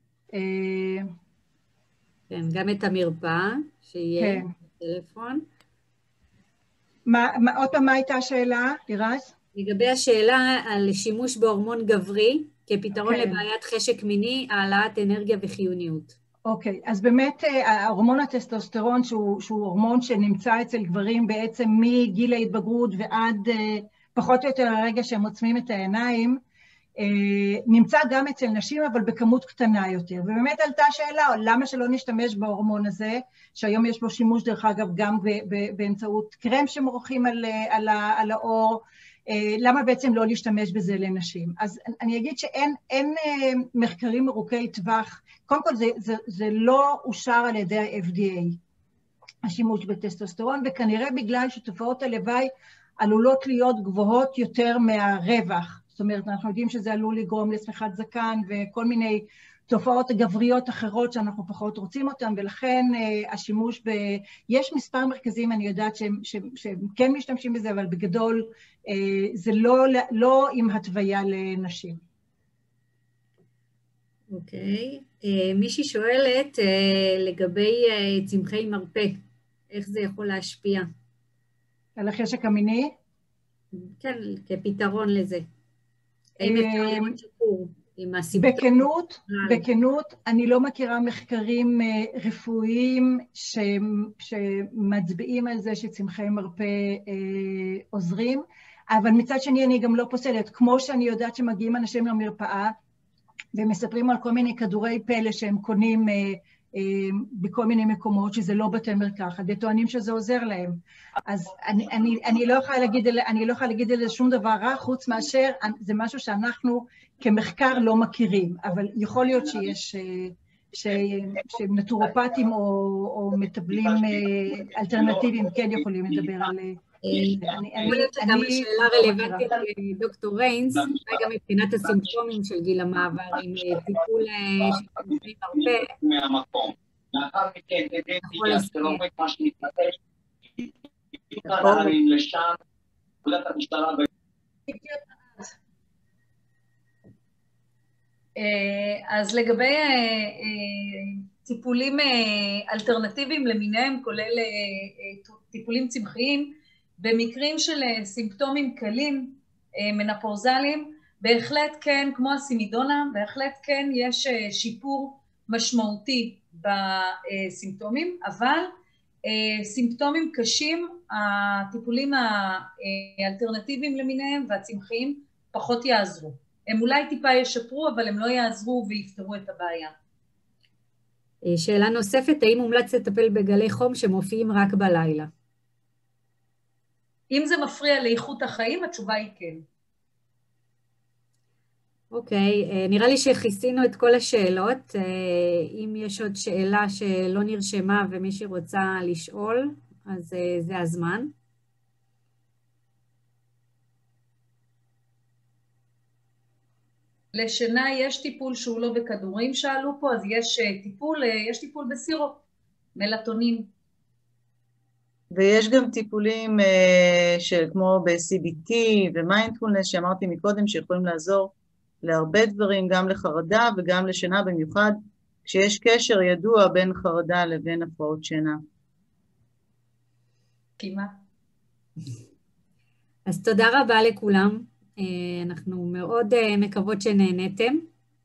כן, גם את המרפאה, שיהיה טלפון. מה, מה, עוד פעם, מה הייתה השאלה, לירז? לגבי השאלה על שימוש בהורמון גברי, כפתרון לבעיית חשק מיני, העלאת אנרגיה וחיוניות. אוקיי, אז באמת ההורמון הטסטוסטרון, שהוא, שהוא הורמון שנמצא אצל גברים בעצם מגיל ההתבגרות ועד פחות או יותר הרגע שהם עוצמים את העיניים, נמצא גם אצל נשים, אבל בכמות קטנה יותר. ובאמת עלתה שאלה, למה שלא נשתמש בהורמון הזה, שהיום יש בו שימוש דרך אגב גם באמצעות קרם שמורחים על, על, על האור, למה בעצם לא להשתמש בזה לנשים? אז אני אגיד שאין אין מחקרים ארוכי טווח, קודם כל זה, זה, זה לא אושר על ידי ה-אף די איי, השימוש בטסטוסטרון, וכנראה בגלל שתופעות הלוואי עלולות להיות גבוהות יותר מהרווח. זאת אומרת, אנחנו יודעים שזה עלול לגרום לשמיכת זקן וכל מיני תופעות גבריות אחרות שאנחנו פחות רוצים אותן, ולכן uh, השימוש ב... יש מספר מרכזים, אני יודעת שהם, שהם, שהם כן משתמשים בזה, אבל בגדול uh, זה לא, לא עם התוויה לנשים. אוקיי. Okay. Uh, מישהי שואלת uh, לגבי uh, צמחי מרפא, איך זה יכול להשפיע? על החשק המיני? כן, כפתרון לזה. האם אפשר לראות שיפור עם הסימפטומים. בכנות, בכנות, אני לא מכירה מחקרים רפואיים שמצביעים על זה שצמחי מרפא עוזרים, אבל מצד שני אני גם לא פוסלת, כמו שאני יודעת שמגיעים אנשים למרפאה ומספרים על כל מיני כדורי פלא שהם קונים בכל מיני מקומות, שזה לא בתי מרקחת, וטוענים שזה עוזר להם. אז אני, אני, אני לא יכולה להגיד, אני לא יכולה להגיד על זה שום דבר רע, חוץ מאשר, זה משהו שאנחנו כמחקר לא מכירים, אבל יכול להיות שיש, ש, שנטורופטים או, או מטפלים אלטרנטיביים כן יכולים לדבר על... אני חושבת שגם השאלה רלוונטית לדוקטור ריינס, גם מבחינת הסימפטומים של גיל המעבר, עם טיפול של צמחי מרפא, לאחר מכן, יכול לספר. מה שנתנתש, נתנתש לשם, פקודת המשטרה. אז לגבי טיפולים אלטרנטיביים למיניהם, כולל טיפולים צמחיים, במקרים של סימפטומים קלים, מנפורזליים, בהחלט כן, כמו הסימידונה, בהחלט כן יש שיפור משמעותי בסימפטומים, אבל סימפטומים קשים, הטיפולים האלטרנטיביים למיניהם והצמחיים פחות יעזרו. הם אולי טיפה ישפרו, אבל הם לא יעזרו ויפתרו את הבעיה. שאלה נוספת, האם מומלץ לטפל בגלי חום שמופיעים רק בלילה? אם זה מפריע לאיכות החיים, התשובה היא כן. אוקיי, נראה לי שכיסינו את כל השאלות. אם יש עוד שאלה שלא נרשמה ומישהי רוצה לשאול, אז זה הזמן. לשינה יש טיפול שהוא לא בכדורים שאלו פה, אז יש טיפול, יש טיפול בסירופ, מלטונין. ויש גם טיפולים של, כמו ב-סי בי טי ומיינדפולנס שאמרתי מקודם, שיכולים לעזור להרבה דברים, גם לחרדה וגם לשינה, במיוחד כשיש קשר ידוע בין חרדה לבין הפרעות שינה. כמעט. אז תודה רבה לכולם. אנחנו מאוד מקוות שנהנתם.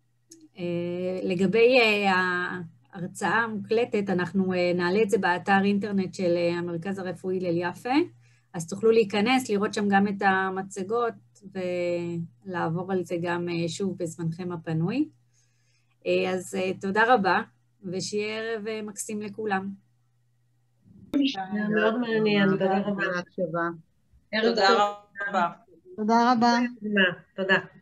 לגבי ההרצאה המוקלטת, אנחנו נעלה את זה באתר אינטרנט של המרכז הרפואי הלל יפה, אז תוכלו להיכנס, לראות שם גם את המצגות, ולעבור על זה גם שוב בזמנכם הפנוי. אז תודה רבה, ושיהיה ערב מקסים לכולם. מאוד מעניין, תודה רבה. ערב טוב. תודה רבה. תודה.